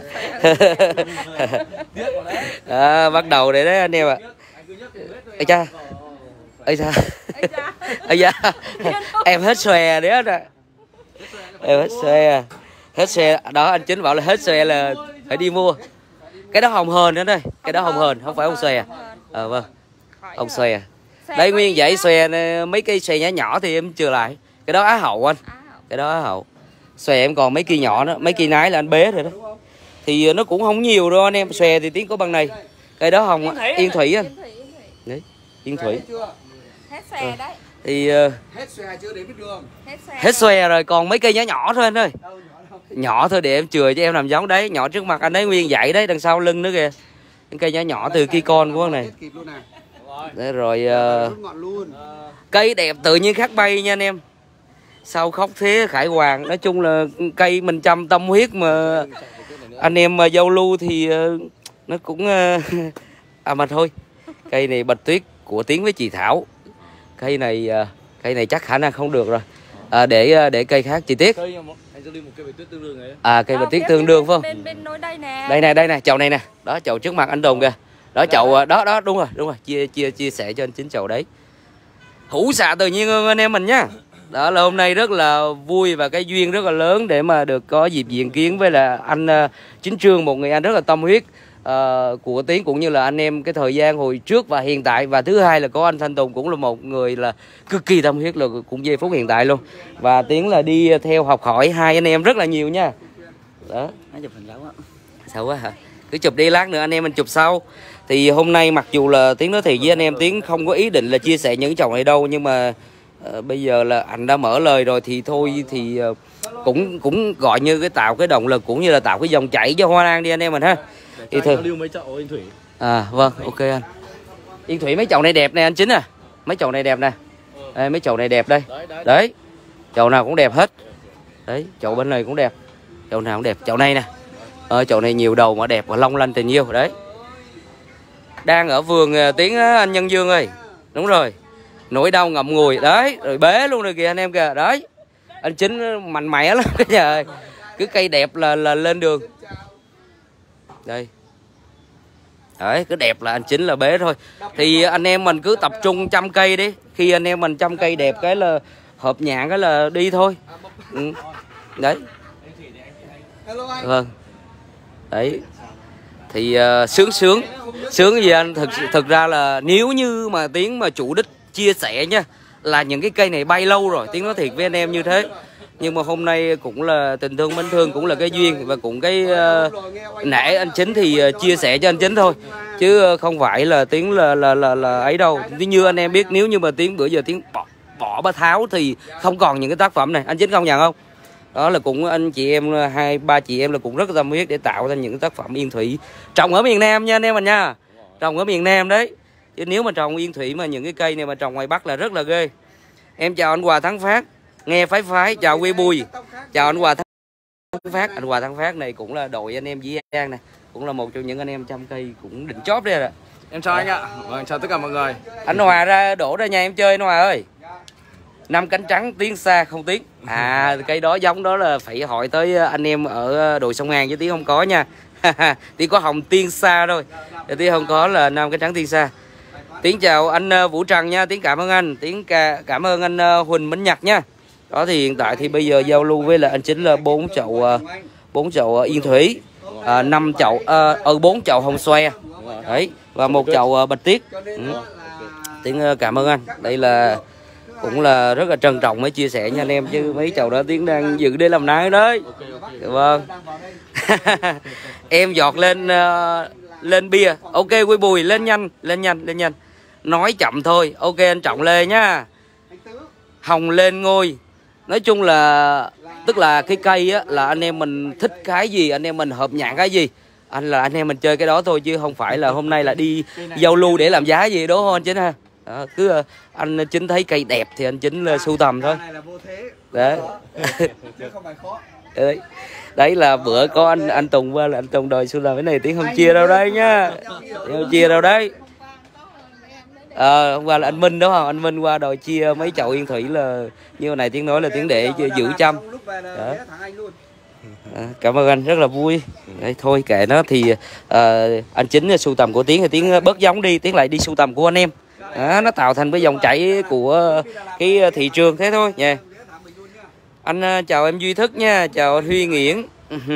Speaker 1: À bắt đầu để đấy anh em ạ. Ây da Ây da Ây da em hết xòe đấy anh ạ. Em hết xòe. Hết xòe đó anh Chính bảo là hết xòe là phải đi mua. Cái đó hồng hờn nữa đây. Cái đó hồng hờn không phải hồng xòe. Ờ vâng. Hồng xòe. Đây nguyên dãy xòe mấy cây xòe nhỏ nhỏ thì em chừa lại. Cái đó Á Hậu anh. Cái đó Á Hậu. Xòe em còn mấy cây nhỏ đó, mấy cây nái là anh bế rồi đó. Thì nó cũng không nhiều đâu anh em, xòe thì Tiến có bằng này. Cây đó hồng Yên Thủy, Yên Thủy anh. Đấy, Yên Thủy.
Speaker 4: Hết xòe đấy.
Speaker 1: Thì uh,
Speaker 2: hết xòe chưa để biết đường.
Speaker 1: Hết xòe rồi, còn mấy cây nhỏ nhỏ thôi anh ơi. Nhỏ thôi để em chừa cho em làm giống đấy, nhỏ trước mặt anh ấy nguyên dãy đấy, đằng sau lưng nữa kìa. Những cây nhỏ nhỏ từ kia con của anh này. Đấy rồi uh, cây đẹp tự nhiên khác bay nha anh em. Sau khóc thế Khải Hoàng, nói chung là cây mình chăm tâm huyết mà anh em mà giao lưu thì uh, nó cũng uh, à mà thôi. Cây này Bạch Tuyết của Tiến với chị Thảo. Cây này uh, cây này chắc khả năng không được rồi. À, để để cây khác chi tiết.
Speaker 3: anh Lưu một cây bạch tuyết tương đương ấy.
Speaker 1: À, cây bạch tuyết tương đương phải không?
Speaker 4: Bên bên nối đây nè.
Speaker 1: Đây nè, đây nè, chậu này nè. Đó, chậu trước mặt anh Tùng kìa. Đó, chậu đó đó, đúng rồi, đúng rồi. Chia chia chia sẻ cho anh Chính chậu đấy. Hữu xạ tự nhiên anh em mình nhá. Đó là hôm nay rất là vui và cái duyên rất là lớn để mà được có dịp diện kiến với là anh uh, Chính Trương, một người anh rất là tâm huyết uh, của Tiến, cũng như là anh em cái thời gian hồi trước và hiện tại. Và thứ hai là có anh Thanh Tùng cũng là một người là cực kỳ tâm huyết, là cũng giây phút hiện tại luôn. Và Tiến là đi theo học hỏi hai anh em rất là nhiều nha. Đó.
Speaker 2: Nó chụp hình xấu á. Xấu
Speaker 1: quá hả? Cứ chụp đi, lát nữa anh em mình chụp sau. Thì hôm nay mặc dù là Tiến nói thiệt với anh em, Tiến không có ý định là chia sẻ những chồng này đâu, nhưng mà uh, bây giờ là anh đã mở lời rồi thì thôi thì uh, cũng cũng gọi như cái tạo cái động lực cũng như là tạo cái dòng chảy cho hoa lan đi anh em mình ha.
Speaker 3: Thì thử lưu mấy chậu Yên Thủy.
Speaker 1: À vâng, ok anh. Yên Thủy mấy chậu này đẹp nè anh Chính à. Mấy chậu này đẹp nè. Đây, mấy chậu này đẹp đây. Đấy, đấy. Đấy. Chậu nào cũng đẹp hết. Đấy, chậu bên này cũng đẹp. Chậu nào cũng đẹp. Chậu này nè. Ờ, chậu này nhiều đầu mà đẹp và long lanh tình yêu. Đấy. Đang ở vườn Tiến anh Nhân Dương ơi. Đúng rồi. Nỗi đau ngậm ngùi. Đấy. Rồi bế luôn rồi kìa anh em kìa. Đấy. Anh Chính mạnh mẽ lắm. Trời. Cứ cây đẹp là là lên đường. Đây. Đấy. Cứ đẹp là anh Chính là bế thôi. Thì anh em mình cứ tập trung chăm cây đi. Khi anh em mình chăm cây đẹp cái là hợp nhãn cái là đi thôi. Ừ. Đấy. Vâng. Đấy. Thì uh, sướng sướng sướng gì anh, thực thực ra là nếu như mà Tiến mà chủ đích chia sẻ nha, là những cái cây này bay lâu rồi, Tiến nói thiệt với anh em như thế. Nhưng mà hôm nay cũng là tình thương mến thương, cũng là cái duyên và cũng cái uh, nể anh Chính thì uh, chia sẻ cho anh Chính thôi, chứ uh, không phải là Tiến là là là, là ấy đâu. Như anh em biết, nếu như mà Tiến bữa giờ Tiến bỏ, bỏ Bá Tháo thì không còn những cái tác phẩm này, anh Chính công nhận không? Đó là cũng anh chị em, hai ba chị em là cũng rất là tâm huyết để tạo ra những tác phẩm Yên Thủy trồng ở miền Nam nha anh em mình nha, trồng ở miền Nam đấy. Chứ nếu mà trồng Yên Thủy mà những cái cây này mà trồng ngoài Bắc là rất là ghê. Em chào anh Hòa Thắng Phát, nghe phái phái, chào Quy Bùi, chào anh Hòa Thắng Phát. Anh Hòa Thắng Phát này cũng là đội anh em Dĩ An nè, cũng là một trong những anh em chăm cây cũng đỉnh chóp đây rồi.
Speaker 3: Em chào anh ạ. Vâng, chào tất cả mọi người.
Speaker 1: Anh Hòa ra đổ ra nhà em chơi anh Hòa ơi. Năm cánh trắng Tiến xa không Tiến. À cây đó giống đó là phải hỏi tới anh em ở đồi sông Hàn, chứ Tiến không có nha. Tiến có hồng tiên xa thôi, Tiến không có là năm cánh trắng tiên xa. Tiến chào anh Vũ Trần nha, Tiến cảm ơn anh. Tiến cảm ơn anh Huỳnh Minh Nhật nha. Đó thì hiện tại thì bây giờ giao lưu với là anh Chính là bốn chậu bốn chậu Yên Thủy, năm à, chậu ở uh, bốn chậu hồng xoe đấy, và một chậu uh, bạch tuyết. Ừ. Tiến cảm ơn anh. Đây là cũng là rất là trân trọng mới chia sẻ nha anh em, chứ mấy chậu đó Tiến đang dự để làm nái đấy. Vâng. Em giọt lên uh, lên bia. Ok Quy Bùi, lên nhanh, lên nhanh, lên nhanh. Nói chậm thôi. Ok anh Trọng Lê nha. Hồng lên ngôi. Nói chung là tức là cái cây á là anh em mình thích cái gì, anh em mình hợp nhãn cái gì, anh là anh em mình chơi cái đó thôi, chứ không phải là hôm nay là đi giao lưu để làm giá gì, đúng không anh Chính ha? Đó, cứ anh Chính thấy cây đẹp thì anh Chính là sưu tầm thôi. Đấy. Đấy. Đấy là bữa có anh anh Tùng qua là anh Tùng đòi sưu tầm cái này, Tiến không chia đâu đấy nhá. Tiến không chia đâu đấy. Ờ, hôm qua là anh Minh đúng không? Anh Minh qua đòi chia mấy chậu Yên Thủy là như hồi này Tiến nói là Tiến để giữ chăm. Đó. À, cảm ơn anh, rất là vui. Đấy, thôi kệ nó thì uh, anh Chính sưu tầm của Tiến thì Tiến bớt giống đi, Tiến lại đi sưu tầm của anh em. Đó, nó tạo thành cái dòng chảy của cái thị trường thế thôi nha. Anh uh, chào em Duy Thức nha, chào anh Huy Nghiễn.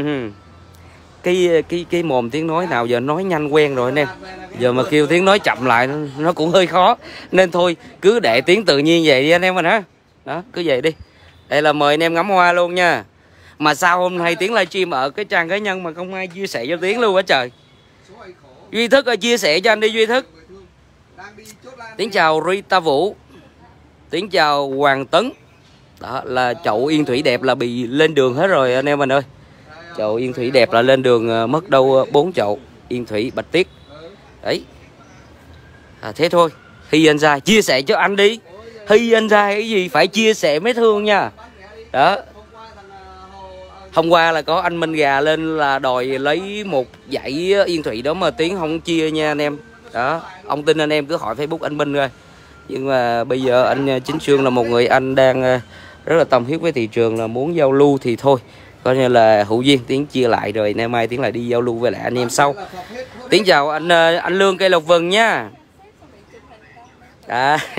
Speaker 1: cái cái cái mồm Tiến nói nào giờ nói nhanh quen rồi anh em, giờ mà kêu Tiến nói chậm lại nó cũng hơi khó, nên thôi cứ để Tiến tự nhiên vậy đi anh em mình ha. Đó, cứ vậy đi. Đây là mời anh em ngắm hoa luôn nha. Mà sao hôm nay Tiến livestream ở cái trang cá nhân mà không ai chia sẻ cho Tiến luôn á trời. Duy Thức ơi, chia sẻ cho anh đi Duy Thức. Tiến chào Rita Vũ, Tiến chào Hoàng Tấn. Đó là chậu Yên Thủy đẹp là bị lên đường hết rồi anh em mình ơi. Chậu Yên Thủy đẹp là lên đường mất đâu bốn chậu Yên Thủy bạch tuyết. Đấy. À, thế thôi. Hy anh ra chia sẻ cho anh đi. Hy anh ra cái gì phải chia sẻ mới thương nha. Đó. Hôm qua là có anh Minh Gà lên là đòi lấy một dãy Yên Thủy đó mà Tiến không chia nha anh em. Đó, ông tin anh em cứ hỏi Facebook anh Minh rồi. Nhưng mà bây giờ anh Chính Trương là một người anh đang rất là tâm huyết với thị trường, là muốn giao lưu thì thôi coi như là hữu duyên, Tiến chia lại rồi nay mai Tiến lại đi giao lưu với lại anh em sau. Tiến chào anh anh Lương cây Lộc Vừng nha. À,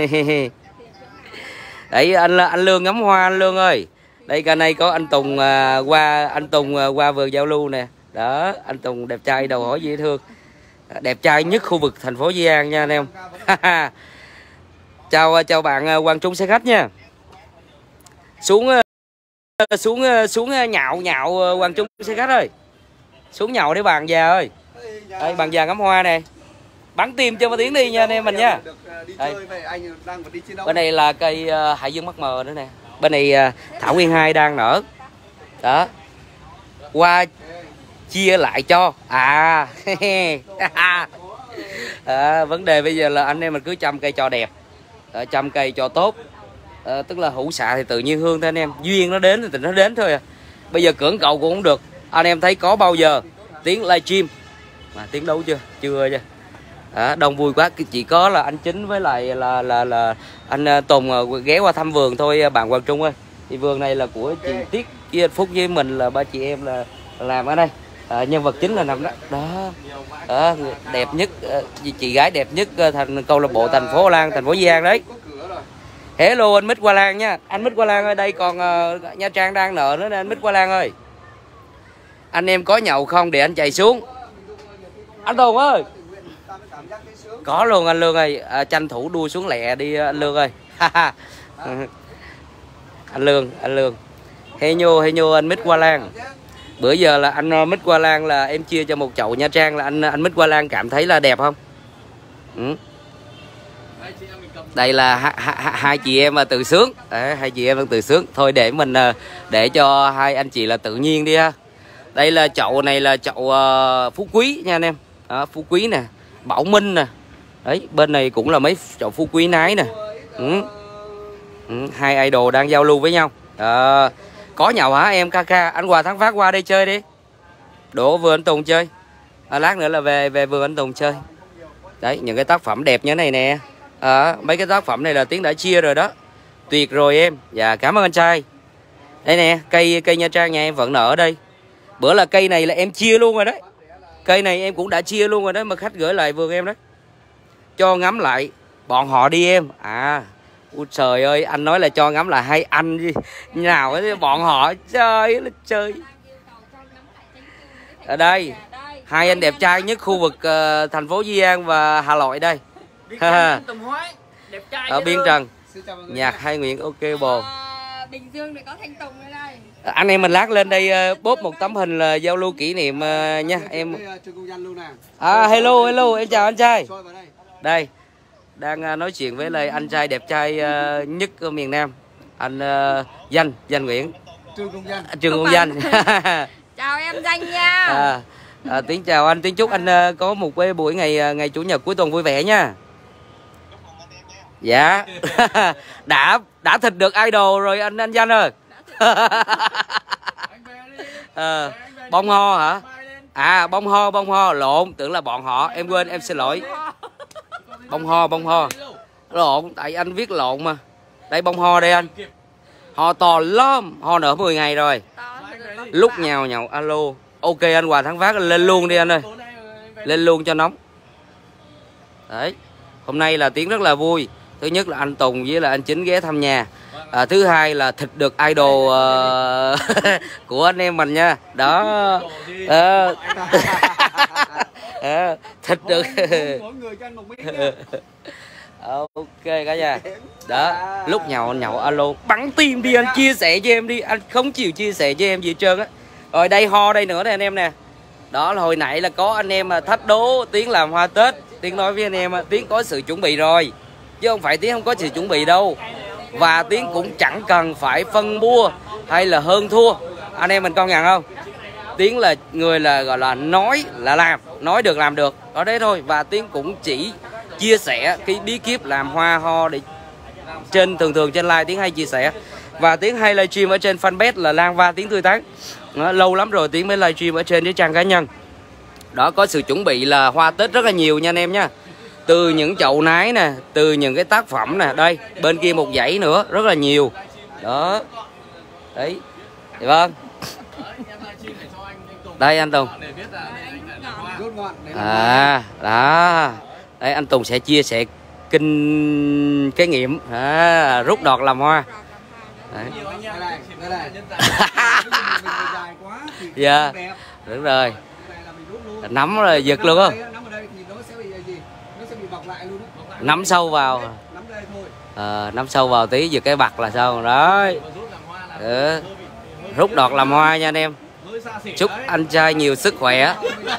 Speaker 1: đấy anh anh Lương ngắm hoa anh Lương ơi. Đây ca này có anh Tùng uh, qua anh Tùng uh, qua vườn giao lưu nè. Đó, anh Tùng đẹp trai đầu hỏi dễ thương. Đẹp trai nhất khu vực thành phố Di An nha anh em. Chào chào bạn uh, Quang Trung xe khách nha. Xuống uh, xuống uh, xuống uh, nhạo nhạo uh, Quang Trung xe khách ơi. Xuống nhậu để bàn già ơi. Đây bàn già ngắm hoa nè. Bắn tim cho Tiến đi nha anh em mình nha. Đây. Bên này là cây uh, hải dương mắt mờ nữa nè. Bên này uh, thảo nguyên hai đang nở. Đó. Qua chia lại cho. À. À, vấn đề bây giờ là anh em mình cứ chăm cây cho đẹp, à, chăm cây cho tốt, à, tức là hữu xạ thì tự nhiên hương thôi anh em, duyên nó đến thì tình nó đến thôi à. Bây giờ cưỡng cầu cũng không được. Anh em thấy có bao giờ Tiến livestream mà Tiến đấu chưa? Chưa chưa. À, đông vui quá, chỉ có là anh Chính với lại là là là anh Tùng ghé qua thăm vườn thôi bạn Quang Trung ơi. Thì vườn này là của chị Tiết với anh Phúc với mình là ba chị em là làm ở đây. À, nhân vật chính là nằm đó. Đó. Đó, đẹp nhất chị gái đẹp nhất thành câu lạc bộ thành phố Hoa Lan, thành phố Di An đấy. Hello anh Mít Hoa Lan nha. Anh Mít Hoa Lan ơi, đây còn uh, Nha Trang đang nợ nữa nè anh Mít Hoa Lan ơi. Anh em có nhậu không để anh chạy xuống. Anh Tùng ơi. Có luôn anh Lương ơi, à, tranh thủ đua xuống lẹ đi anh Lương ơi. Anh Lương, anh Lương. Hey nhô, hey nhô anh Mít Hoa Lan. Bữa giờ là anh Mít Hoa Lan là em chia cho một chậu Nha Trang, là anh anh Mít Hoa Lan cảm thấy là đẹp không? Ừ. Đây là hai, hai, hai chị em từ sướng. Đấy, hai chị em từ sướng. Thôi để mình để cho hai anh chị là tự nhiên đi ha. Đây là chậu này là chậu uh, Phú Quý nha anh em. Đó, Phú Quý nè, Bảo Minh nè. Đấy, bên này cũng là mấy chậu Phú Quý nái nè. Ừ. Ừ, hai idol đang giao lưu với nhau. À, có nhậu hả em ca ca? Anh Hòa Thắng Phát qua đây chơi đi. Đổ vườn anh Tùng chơi. À, lát nữa là về về vườn anh Tùng chơi. Đấy, những cái tác phẩm đẹp như thế này nè. À, mấy cái tác phẩm này là Tiến đã chia rồi đó. Tuyệt rồi em. Dạ cảm ơn anh trai. Đây nè, cây cây Nha Trang nhà em vẫn nở ở đây. Bữa là cây này là em chia luôn rồi đấy. Cây này em cũng đã chia luôn rồi đấy, mà khách gửi lại vườn em đấy. Cho ngắm lại bọn họ đi em. À, ui trời ơi, anh nói là cho ngắm lại hay anh gì nào ấy, bọn họ chơi là chơi. Ở đây hai anh đẹp trai nhất khu vực uh, thành phố Di An và Hà Nội đây. Ở Biên Trần. Nhạc Hai Nguyễn ok bồ.
Speaker 4: Bình Dương thì có Thanh Tùng ở đây.
Speaker 1: Anh em mình lát lên đây uh, bốt một tấm hình là giao lưu kỷ niệm uh, nha em. À hello hello em chào anh trai. Đây đang uh, nói chuyện với lại anh trai đẹp trai uh, nhất ở miền Nam, anh uh, Danh Danh Nguyễn. Trương Công Danh. Trương Công Danh.
Speaker 4: Chào em Danh nha.
Speaker 1: À, à, Tiến chào anh, Tiến chúc anh uh, có một cái buổi ngày uh, ngày chủ nhật cuối tuần vui vẻ nha. Dạ. đã đã thịt được idol rồi anh anh Danh ơi. À, bông ho hả? À bông ho bông ho lộn, tưởng là bọn họ, em quên em xin lỗi. Bông ho bông ho lộn, tại anh viết lộn mà. Đây bông ho đây anh. Ho to lắm, ho nở mười ngày rồi. Lúc nhào nhậu alo. Ok anh Hòa Thắng Phát lên luôn đi anh ơi. Lên luôn cho nóng. Đấy. Hôm nay là Tiến rất là vui. Thứ nhất là anh Tùng với là anh Chính ghé thăm nhà. À, thứ hai là thịt được idol uh, của anh em mình nha. Đó. À, à, thịt được. Ok cả nhà. Đó, lúc nhậu nhậu alo bắn tim đi anh, chia sẻ cho em đi. Anh không chịu chia sẻ cho em gì hết trơn á. Rồi đây ho đây nữa nè anh em nè. Đó là hồi nãy là có anh em mà thách đố Tiến làm hoa Tết. Tiến nói với anh em Tiến có sự chuẩn bị rồi, chứ không phải Tiến không có sự chuẩn bị đâu. Và Tiến cũng chẳng cần phải phân bua hay là hơn thua. Anh em mình công nhận không? Tiến là người là gọi là nói là làm, nói được làm được. Đó đấy thôi. Và Tiến cũng chỉ chia sẻ cái bí kíp làm hoa ho để trên thường thường trên live Tiến hay chia sẻ. Và Tiến hay livestream ở trên fanpage là Lan Va Tiến Tươi Tắn. Đó, lâu lắm rồi Tiến mới livestream ở trên cái trang cá nhân. Đó, có sự chuẩn bị là hoa Tết rất là nhiều nha anh em nha. Từ những chậu nái nè, từ những cái tác phẩm nè, đây bên kia một dãy nữa rất là nhiều. Đó. Đấy. Thì vâng. Đây anh Tùng. À, đó. Đây anh Tùng sẽ chia sẻ kinh cái nghiệm à, rút đọt làm hoa. Đấy. Dạ. Đúng rồi. Nắm rồi giật luôn không? Nắm sâu vào. À, nắm sâu vào tí giật cái bạc là sao đấy. Ừ. Rút đọt làm hoa nha anh em. Chúc anh trai nhiều sức khỏe.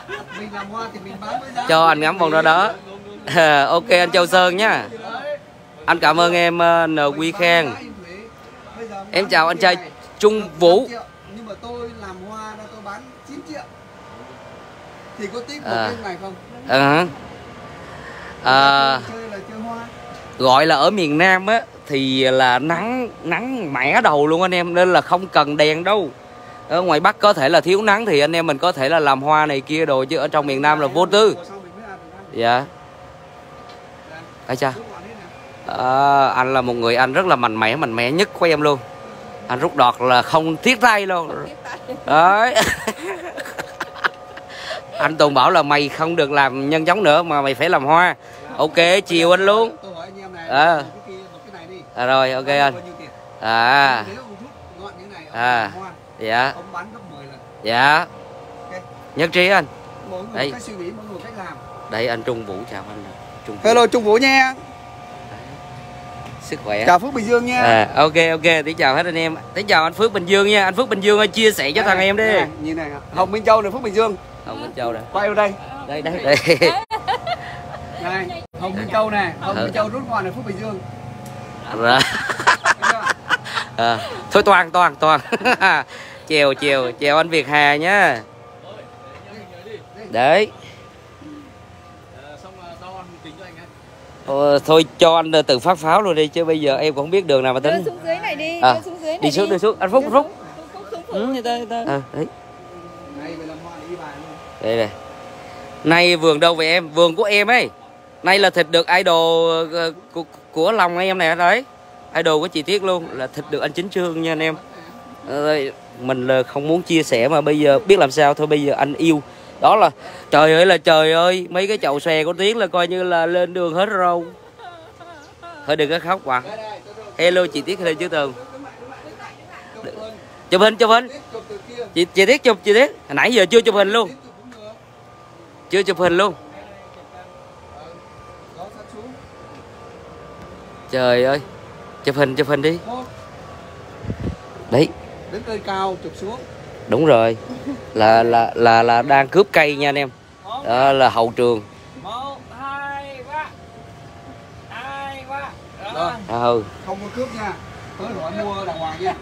Speaker 1: Cho anh ngắm vòng đó đó. Ok anh Châu Sơn nhá. Anh cảm ơn em N Quy Khen. Em chào anh trai Trung Vũ.
Speaker 2: Nhưng mà tôi làm hoa ra tôi bán chín triệu. Thì có tiếp một
Speaker 1: à.
Speaker 2: Bên này không?
Speaker 1: À. À. Gọi là ở miền Nam á thì là nắng nắng mẻ đầu luôn anh em, nên là không cần đèn đâu. Ở ngoài Bắc có thể là thiếu nắng thì anh em mình có thể là làm hoa này kia đồ, chứ ở trong miền Nam là vô tư. Dạ. Thấy chưa? À, anh là một người anh rất là mạnh mẽ, mạnh mẽ nhất của em luôn. Anh rút đọt là không tiếc tay luôn. Đấy. Anh Tùng bảo là mày không được làm nhân giống nữa mà mày phải làm hoa. Ok, chiều anh luôn. À. À rồi, ok anh. À. À. Dạ. Dạ. Nhất trí anh. Đây. Đây anh Trung Vũ chào anh. Trung Vũ.
Speaker 2: Hello Trung Vũ nha.
Speaker 1: Sức khỏe.
Speaker 2: Chào Phước Bình Dương nha.
Speaker 1: À, ok ok, tí chào hết anh em. Tí chào anh Phước Bình Dương nha. Anh Phước Bình Dương ơi, chia sẻ cho
Speaker 2: đây,
Speaker 1: thằng em đi.
Speaker 2: Này, nhìn này, Hồng Minh Châu này, Phước Bình Dương.
Speaker 1: Hồng Minh Châu này.
Speaker 2: Quay vào đây.
Speaker 1: Đây đây đây.
Speaker 2: Này, Hồng Minh Châu này, Hồng Minh Châu rút ngọn này, Phước Bình Dương.
Speaker 1: Rồi. À, thôi toàn toàn toàn. Chèo chèo chèo anh Việt Hà nhá. Đấy. Ờ, thôi cho anh tự phát pháo luôn đi chứ bây giờ em cũng không biết đường nào mà tính.
Speaker 4: Đưa xuống dưới này đi,
Speaker 1: à,
Speaker 4: đưa xuống dưới này
Speaker 1: đi xuống
Speaker 4: đi.
Speaker 1: đi xuống anh Phúc Phúc. Phúc.
Speaker 4: Ừ, như ta, ta.
Speaker 1: À, đấy. Đây này. Nay vườn đâu vậy em? Vườn của em ấy. Nay là thịt được idol của, của lòng em này đấy. Idol của chị Tiết luôn, là thịt được anh Chính Trương nha anh em. À, mình là không muốn chia sẻ mà bây giờ biết làm sao thôi, bây giờ anh yêu. Đó là trời ơi là trời ơi, mấy cái chậu xòe của Tiến là coi như là lên đường hết rồi. Thôi đừng có khóc quá. Hello chị Tiết lên chứ Tường. Chụp hình chụp hình. Chị chị Tiết chụp chị Tiết. Hồi nãy giờ chưa chụp hình luôn. Chưa chụp hình luôn. Trời ơi. Chụp hình chụp hình đi. Đấy.
Speaker 2: Đến cây cao chụp xuống.
Speaker 1: Đúng rồi. Là là là là đang cướp cây nha anh em. Đó là hậu trường.
Speaker 3: một hai ba. hai ba.
Speaker 2: Rồi.
Speaker 1: Ừ.
Speaker 2: Không có cướp nha. Tới hỏi mua đàng hoàng nha.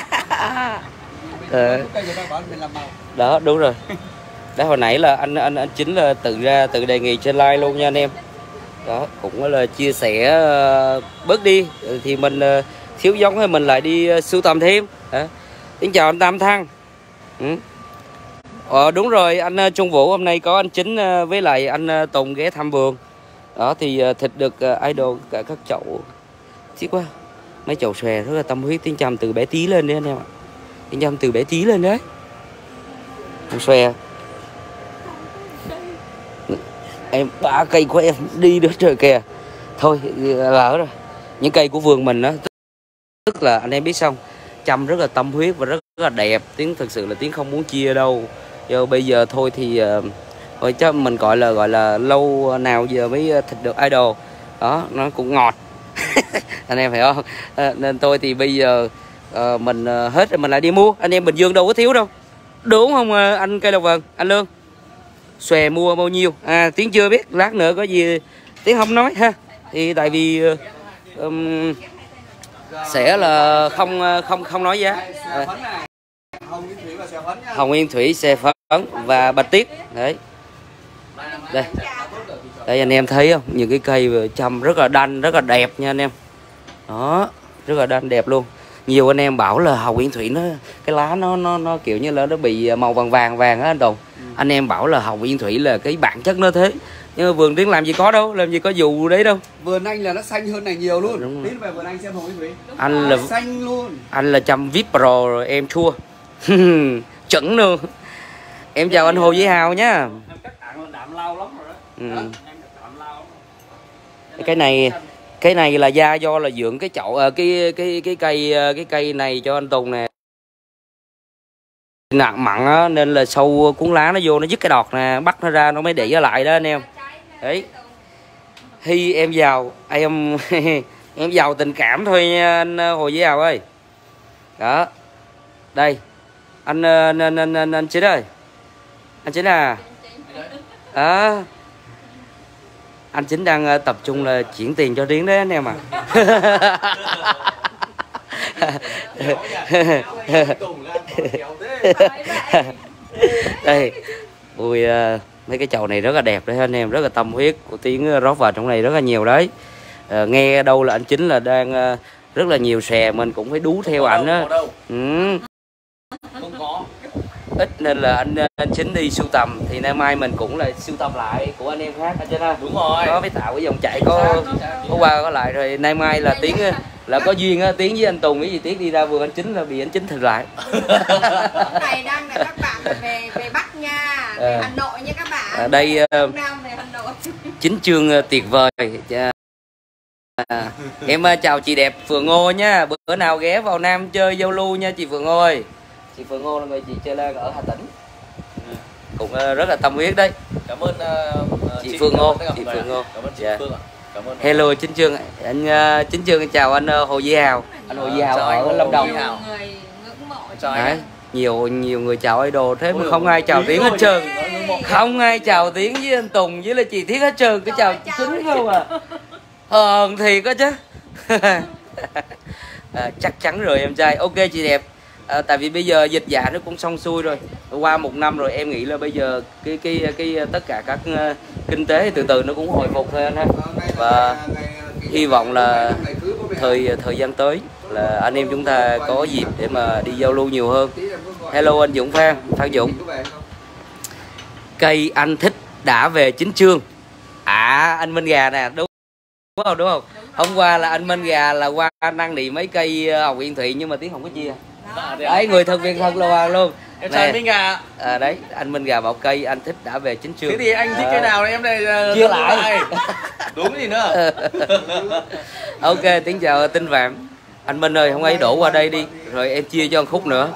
Speaker 1: Ờ. Đó đúng rồi. Đó hồi nãy là anh anh anh Chính là tự ra tự đề nghị trên live luôn nha anh em. Đó cũng là chia sẻ uh, bớt đi thì mình uh, thiếu giống hay mình lại đi uh, sưu tầm thêm. Đó. Xin chào anh Tam Thăng. Ừ. Ờ đúng rồi anh uh, Trung Vũ, hôm nay có anh Chính uh, với lại anh uh, Tùng ghé thăm vườn. Đó thì uh, thịt được uh, idol cả các chậu. Thích quá. Mấy chậu xòe rất là tâm huyết, tiếng Chăm từ bé tí lên đấy anh em ạ. Tiếng Chăm từ bé tí lên đấy. Chậu xòe. Em ba cây của em đi nữa trời kìa. Thôi lỡ rồi. Những cây của vườn mình đó, tức là anh em biết xong, Chăm rất là tâm huyết và rất, rất là đẹp. Tiếng thực sự là Tiếng không muốn chia đâu. Giờ bây giờ thôi thì thôi cho mình gọi là gọi là lâu nào giờ mới thịt được idol. Đó nó cũng ngọt. Anh em phải không? À, nên tôi thì bây giờ à, mình hết rồi mình lại đi mua. Anh em Bình Dương đâu có thiếu đâu. Đúng không anh Cây Lộc Vân, anh Lương? Xòe mua bao nhiêu? À Tiếng chưa biết, lát nữa có gì Tiếng không nói ha. Thì tại vì um, sẽ là không không không nói giá. À. Hồng Nguyên Thủy xe phấn và Bạch Tuyết. Đấy. Đây. Đây anh em thấy không? Những cái cây Chăm rất là đanh, rất là đẹp nha anh em. Đó, rất là đanh đẹp luôn. Nhiều anh em bảo là Hồng Nguyên Thủy nó cái lá nó nó nó kiểu như là nó bị màu vàng vàng vàng á anh Tùng. Ừ. Anh em bảo là Hồng Nguyên Thủy là cái bản chất nó thế. Nhưng mà vườn Tiến làm gì có đâu, làm gì có dù đấy đâu.
Speaker 2: Vườn anh là nó xanh hơn này nhiều luôn. Tiến về vườn anh xem Hồng Thủy.
Speaker 1: Anh là
Speaker 2: xanh luôn.
Speaker 1: Anh là chăm vê i pê Pro rồi, em thua. Chuẩn luôn. Em chào anh Hồ Duy Hào nhá.
Speaker 3: Em cắt tặng đạm lau lắm rồi đó.
Speaker 1: Ừ.
Speaker 3: Em cắt đạm lau lắm.
Speaker 1: Cái này cái này là da do là dưỡng cái chậu cái cái cái cây cái cây này cho anh Tùng nè. Nặng mặn á, nên là sâu cuốn lá nó vô nó dứt cái đọt nè, bắt nó ra nó mới đẩy lại đó anh em. Đấy. Hi em giàu, em em giàu tình cảm thôi nha anh Hồ Duy Hào ơi. Đó. Đây. Anh anh anh anh, anh, anh Chính ơi. Anh Chính à. À. Anh Chính đang tập trung là chuyển tiền cho Tiến đấy anh em à. Đây. Ui, mấy cái chậu này rất là đẹp đấy anh em, rất là tâm huyết của Tiến rót vào trong này rất là nhiều đấy. À, nghe đâu là anh Chính là đang rất là nhiều xòe, mình cũng phải đú theo ảnh á. Ừ.
Speaker 3: Không có.
Speaker 1: Ít nên là anh anh Chính đi sưu tầm thì nay mai mình cũng là sưu tầm lại của anh em khác anh Chính ơi.
Speaker 3: Đúng rồi.
Speaker 1: Có phải tạo cái dòng chảy có có qua có lại rồi nay mai là Tiến là có duyên á, Tiến với anh Tùng cái gì Tiến đi ra vườn anh Chính là bị anh Chính thực lại.
Speaker 4: Này đang là các bạn về về Bắc nha, về
Speaker 1: à.
Speaker 4: Hà Nội nha các bạn.
Speaker 1: Ở đây uh,
Speaker 4: Nam về Hà Nội.
Speaker 1: Chính chương uh, tuyệt vời. À, em uh, chào chị đẹp Phượng Ngô nha, bữa nào ghé vào Nam chơi giao lưu nha chị Phượng Ngô ơi. Chị Phượng Ngô là người chị chơi lên ở Hà Tĩnh. Cũng uh, rất là tâm huyết đấy.
Speaker 3: Cảm ơn uh,
Speaker 1: chị,
Speaker 3: chị
Speaker 1: Phương Ngô, chị
Speaker 3: Phương
Speaker 1: Phương Ngô.
Speaker 3: Cảm ơn chị
Speaker 1: yeah.
Speaker 3: Phương ạ. Cảm ơn.
Speaker 1: Hello Chính Chương, anh uh, Chính Chương chào anh uh, Hồ Duy Hào. Anh Hồ Duy Hào
Speaker 3: Chào
Speaker 1: ở
Speaker 3: anh
Speaker 1: Lâm Đồng.
Speaker 4: Nhiều người ngưỡng mộ.
Speaker 3: Chào
Speaker 1: Đấy,
Speaker 3: anh.
Speaker 1: nhiều nhiều người chào idol thế mà
Speaker 3: Ôi
Speaker 1: không
Speaker 3: ôi,
Speaker 1: ai chào
Speaker 3: quý
Speaker 1: Tiến
Speaker 3: rồi.
Speaker 1: hết trơn.
Speaker 3: Ôi.
Speaker 1: Không ai chào Tiến với anh Tùng với là chị Thiết hết trơn, cứ chào Chính không à. Hờn thì có chứ. À, chắc chắn rồi em trai. Ok chị đẹp. À, tại vì bây giờ dịch dạ nó cũng xong xuôi rồi, qua một năm rồi em nghĩ là bây giờ cái cái cái, cái tất cả các uh, kinh tế từ từ nó cũng hồi phục thôi anh ha. Và hy vọng là thời thời gian tới là anh em chúng ta có dịp để mà đi giao lưu nhiều hơn. Hello anh Dũng Phan, Phan Dũng. Cây anh thích đã về Chính Chương. À anh Minh Gà nè, đúng đúng không đúng không? Hôm qua là anh Minh Gà là qua năn nỉ mấy cây hồng Yên Thụy nhưng mà Tiến không có chia. Đấy, người thật việc thật là hoàng luôn.
Speaker 3: Em chào anh Minh Gà.
Speaker 1: À, đấy, anh Minh Gà bảo cây anh thích đã về Chính Chương.
Speaker 3: Thế thì anh thích à. Cây nào em này uh,
Speaker 1: chia lại.
Speaker 3: Đúng gì nữa.
Speaker 1: Ok, Tiến chào Tinh Vạm. Anh Minh ơi, không ấy đổ qua đây đi, rồi em chia cho một khúc nữa.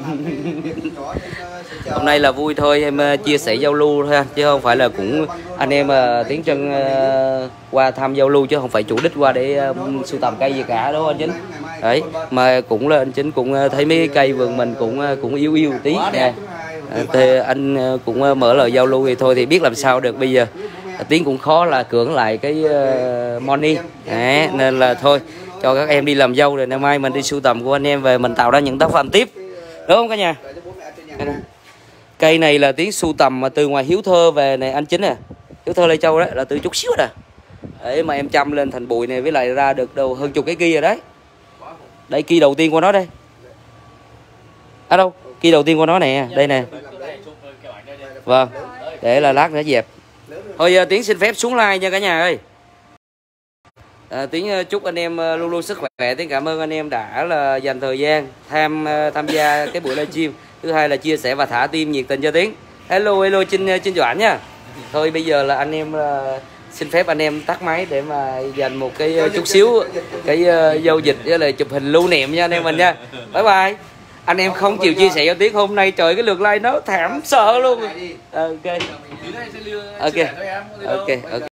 Speaker 1: Hôm nay là vui thôi, em chia sẻ giao lưu thôi chứ không phải là cũng anh em uh, Tiến Trân uh, qua thăm giao lưu chứ không phải chủ đích qua để uh, sưu tầm cây gì cả đúng không anh Chính? Đấy, mà cũng là anh Chính cũng uh, thấy mấy cái cây vườn mình cũng uh, cũng yêu yêu tí nè. Uh, thì anh uh, cũng uh, mở lời giao lưu thì thôi thì biết làm sao được bây giờ. Uh, Tiến cũng khó là cưỡng lại cái uh, money. Đấy, nên là thôi cho các em đi làm dâu rồi ngày mai mình đi sưu tầm của anh em về mình tạo ra những tác phẩm tiếp. Đúng không cả nhà? Cây này là Tiến sưu tầm mà từ ngoài Hiếu Thơ về này anh Chính nè. Hiếu Thơ Lê Châu đấy là từ chút xíu nè. Để mà em chăm lên thành bụi này với lại ra được đâu hơn chục cái kia rồi đấy. Đây kia đầu tiên của nó đây. À đâu? Kia đầu tiên của nó nè, đây nè. Vâng. Để là lát nữa dẹp. Thôi Tiến xin phép xuống like nha cả nhà ơi. À, Tiến chúc anh em luôn luôn sức khỏe. Tiến cảm ơn anh em đã là dành thời gian tham tham gia cái buổi livestream. Thứ hai là chia sẻ và thả tim nhiệt tình cho Tiến. Hello hello Trinh Trinh Doãn nha. Thôi bây giờ là anh em uh, xin phép anh em tắt máy để mà dành một cái uh, chút xíu cái uh, giao dịch với lại chụp hình lưu niệm nha anh em mình nha. Bye bye. Anh em không chịu chia sẻ cho Tiến hôm nay trời cái lượt like nó thảm sợ luôn. Ok. Ok. Ok. Ok.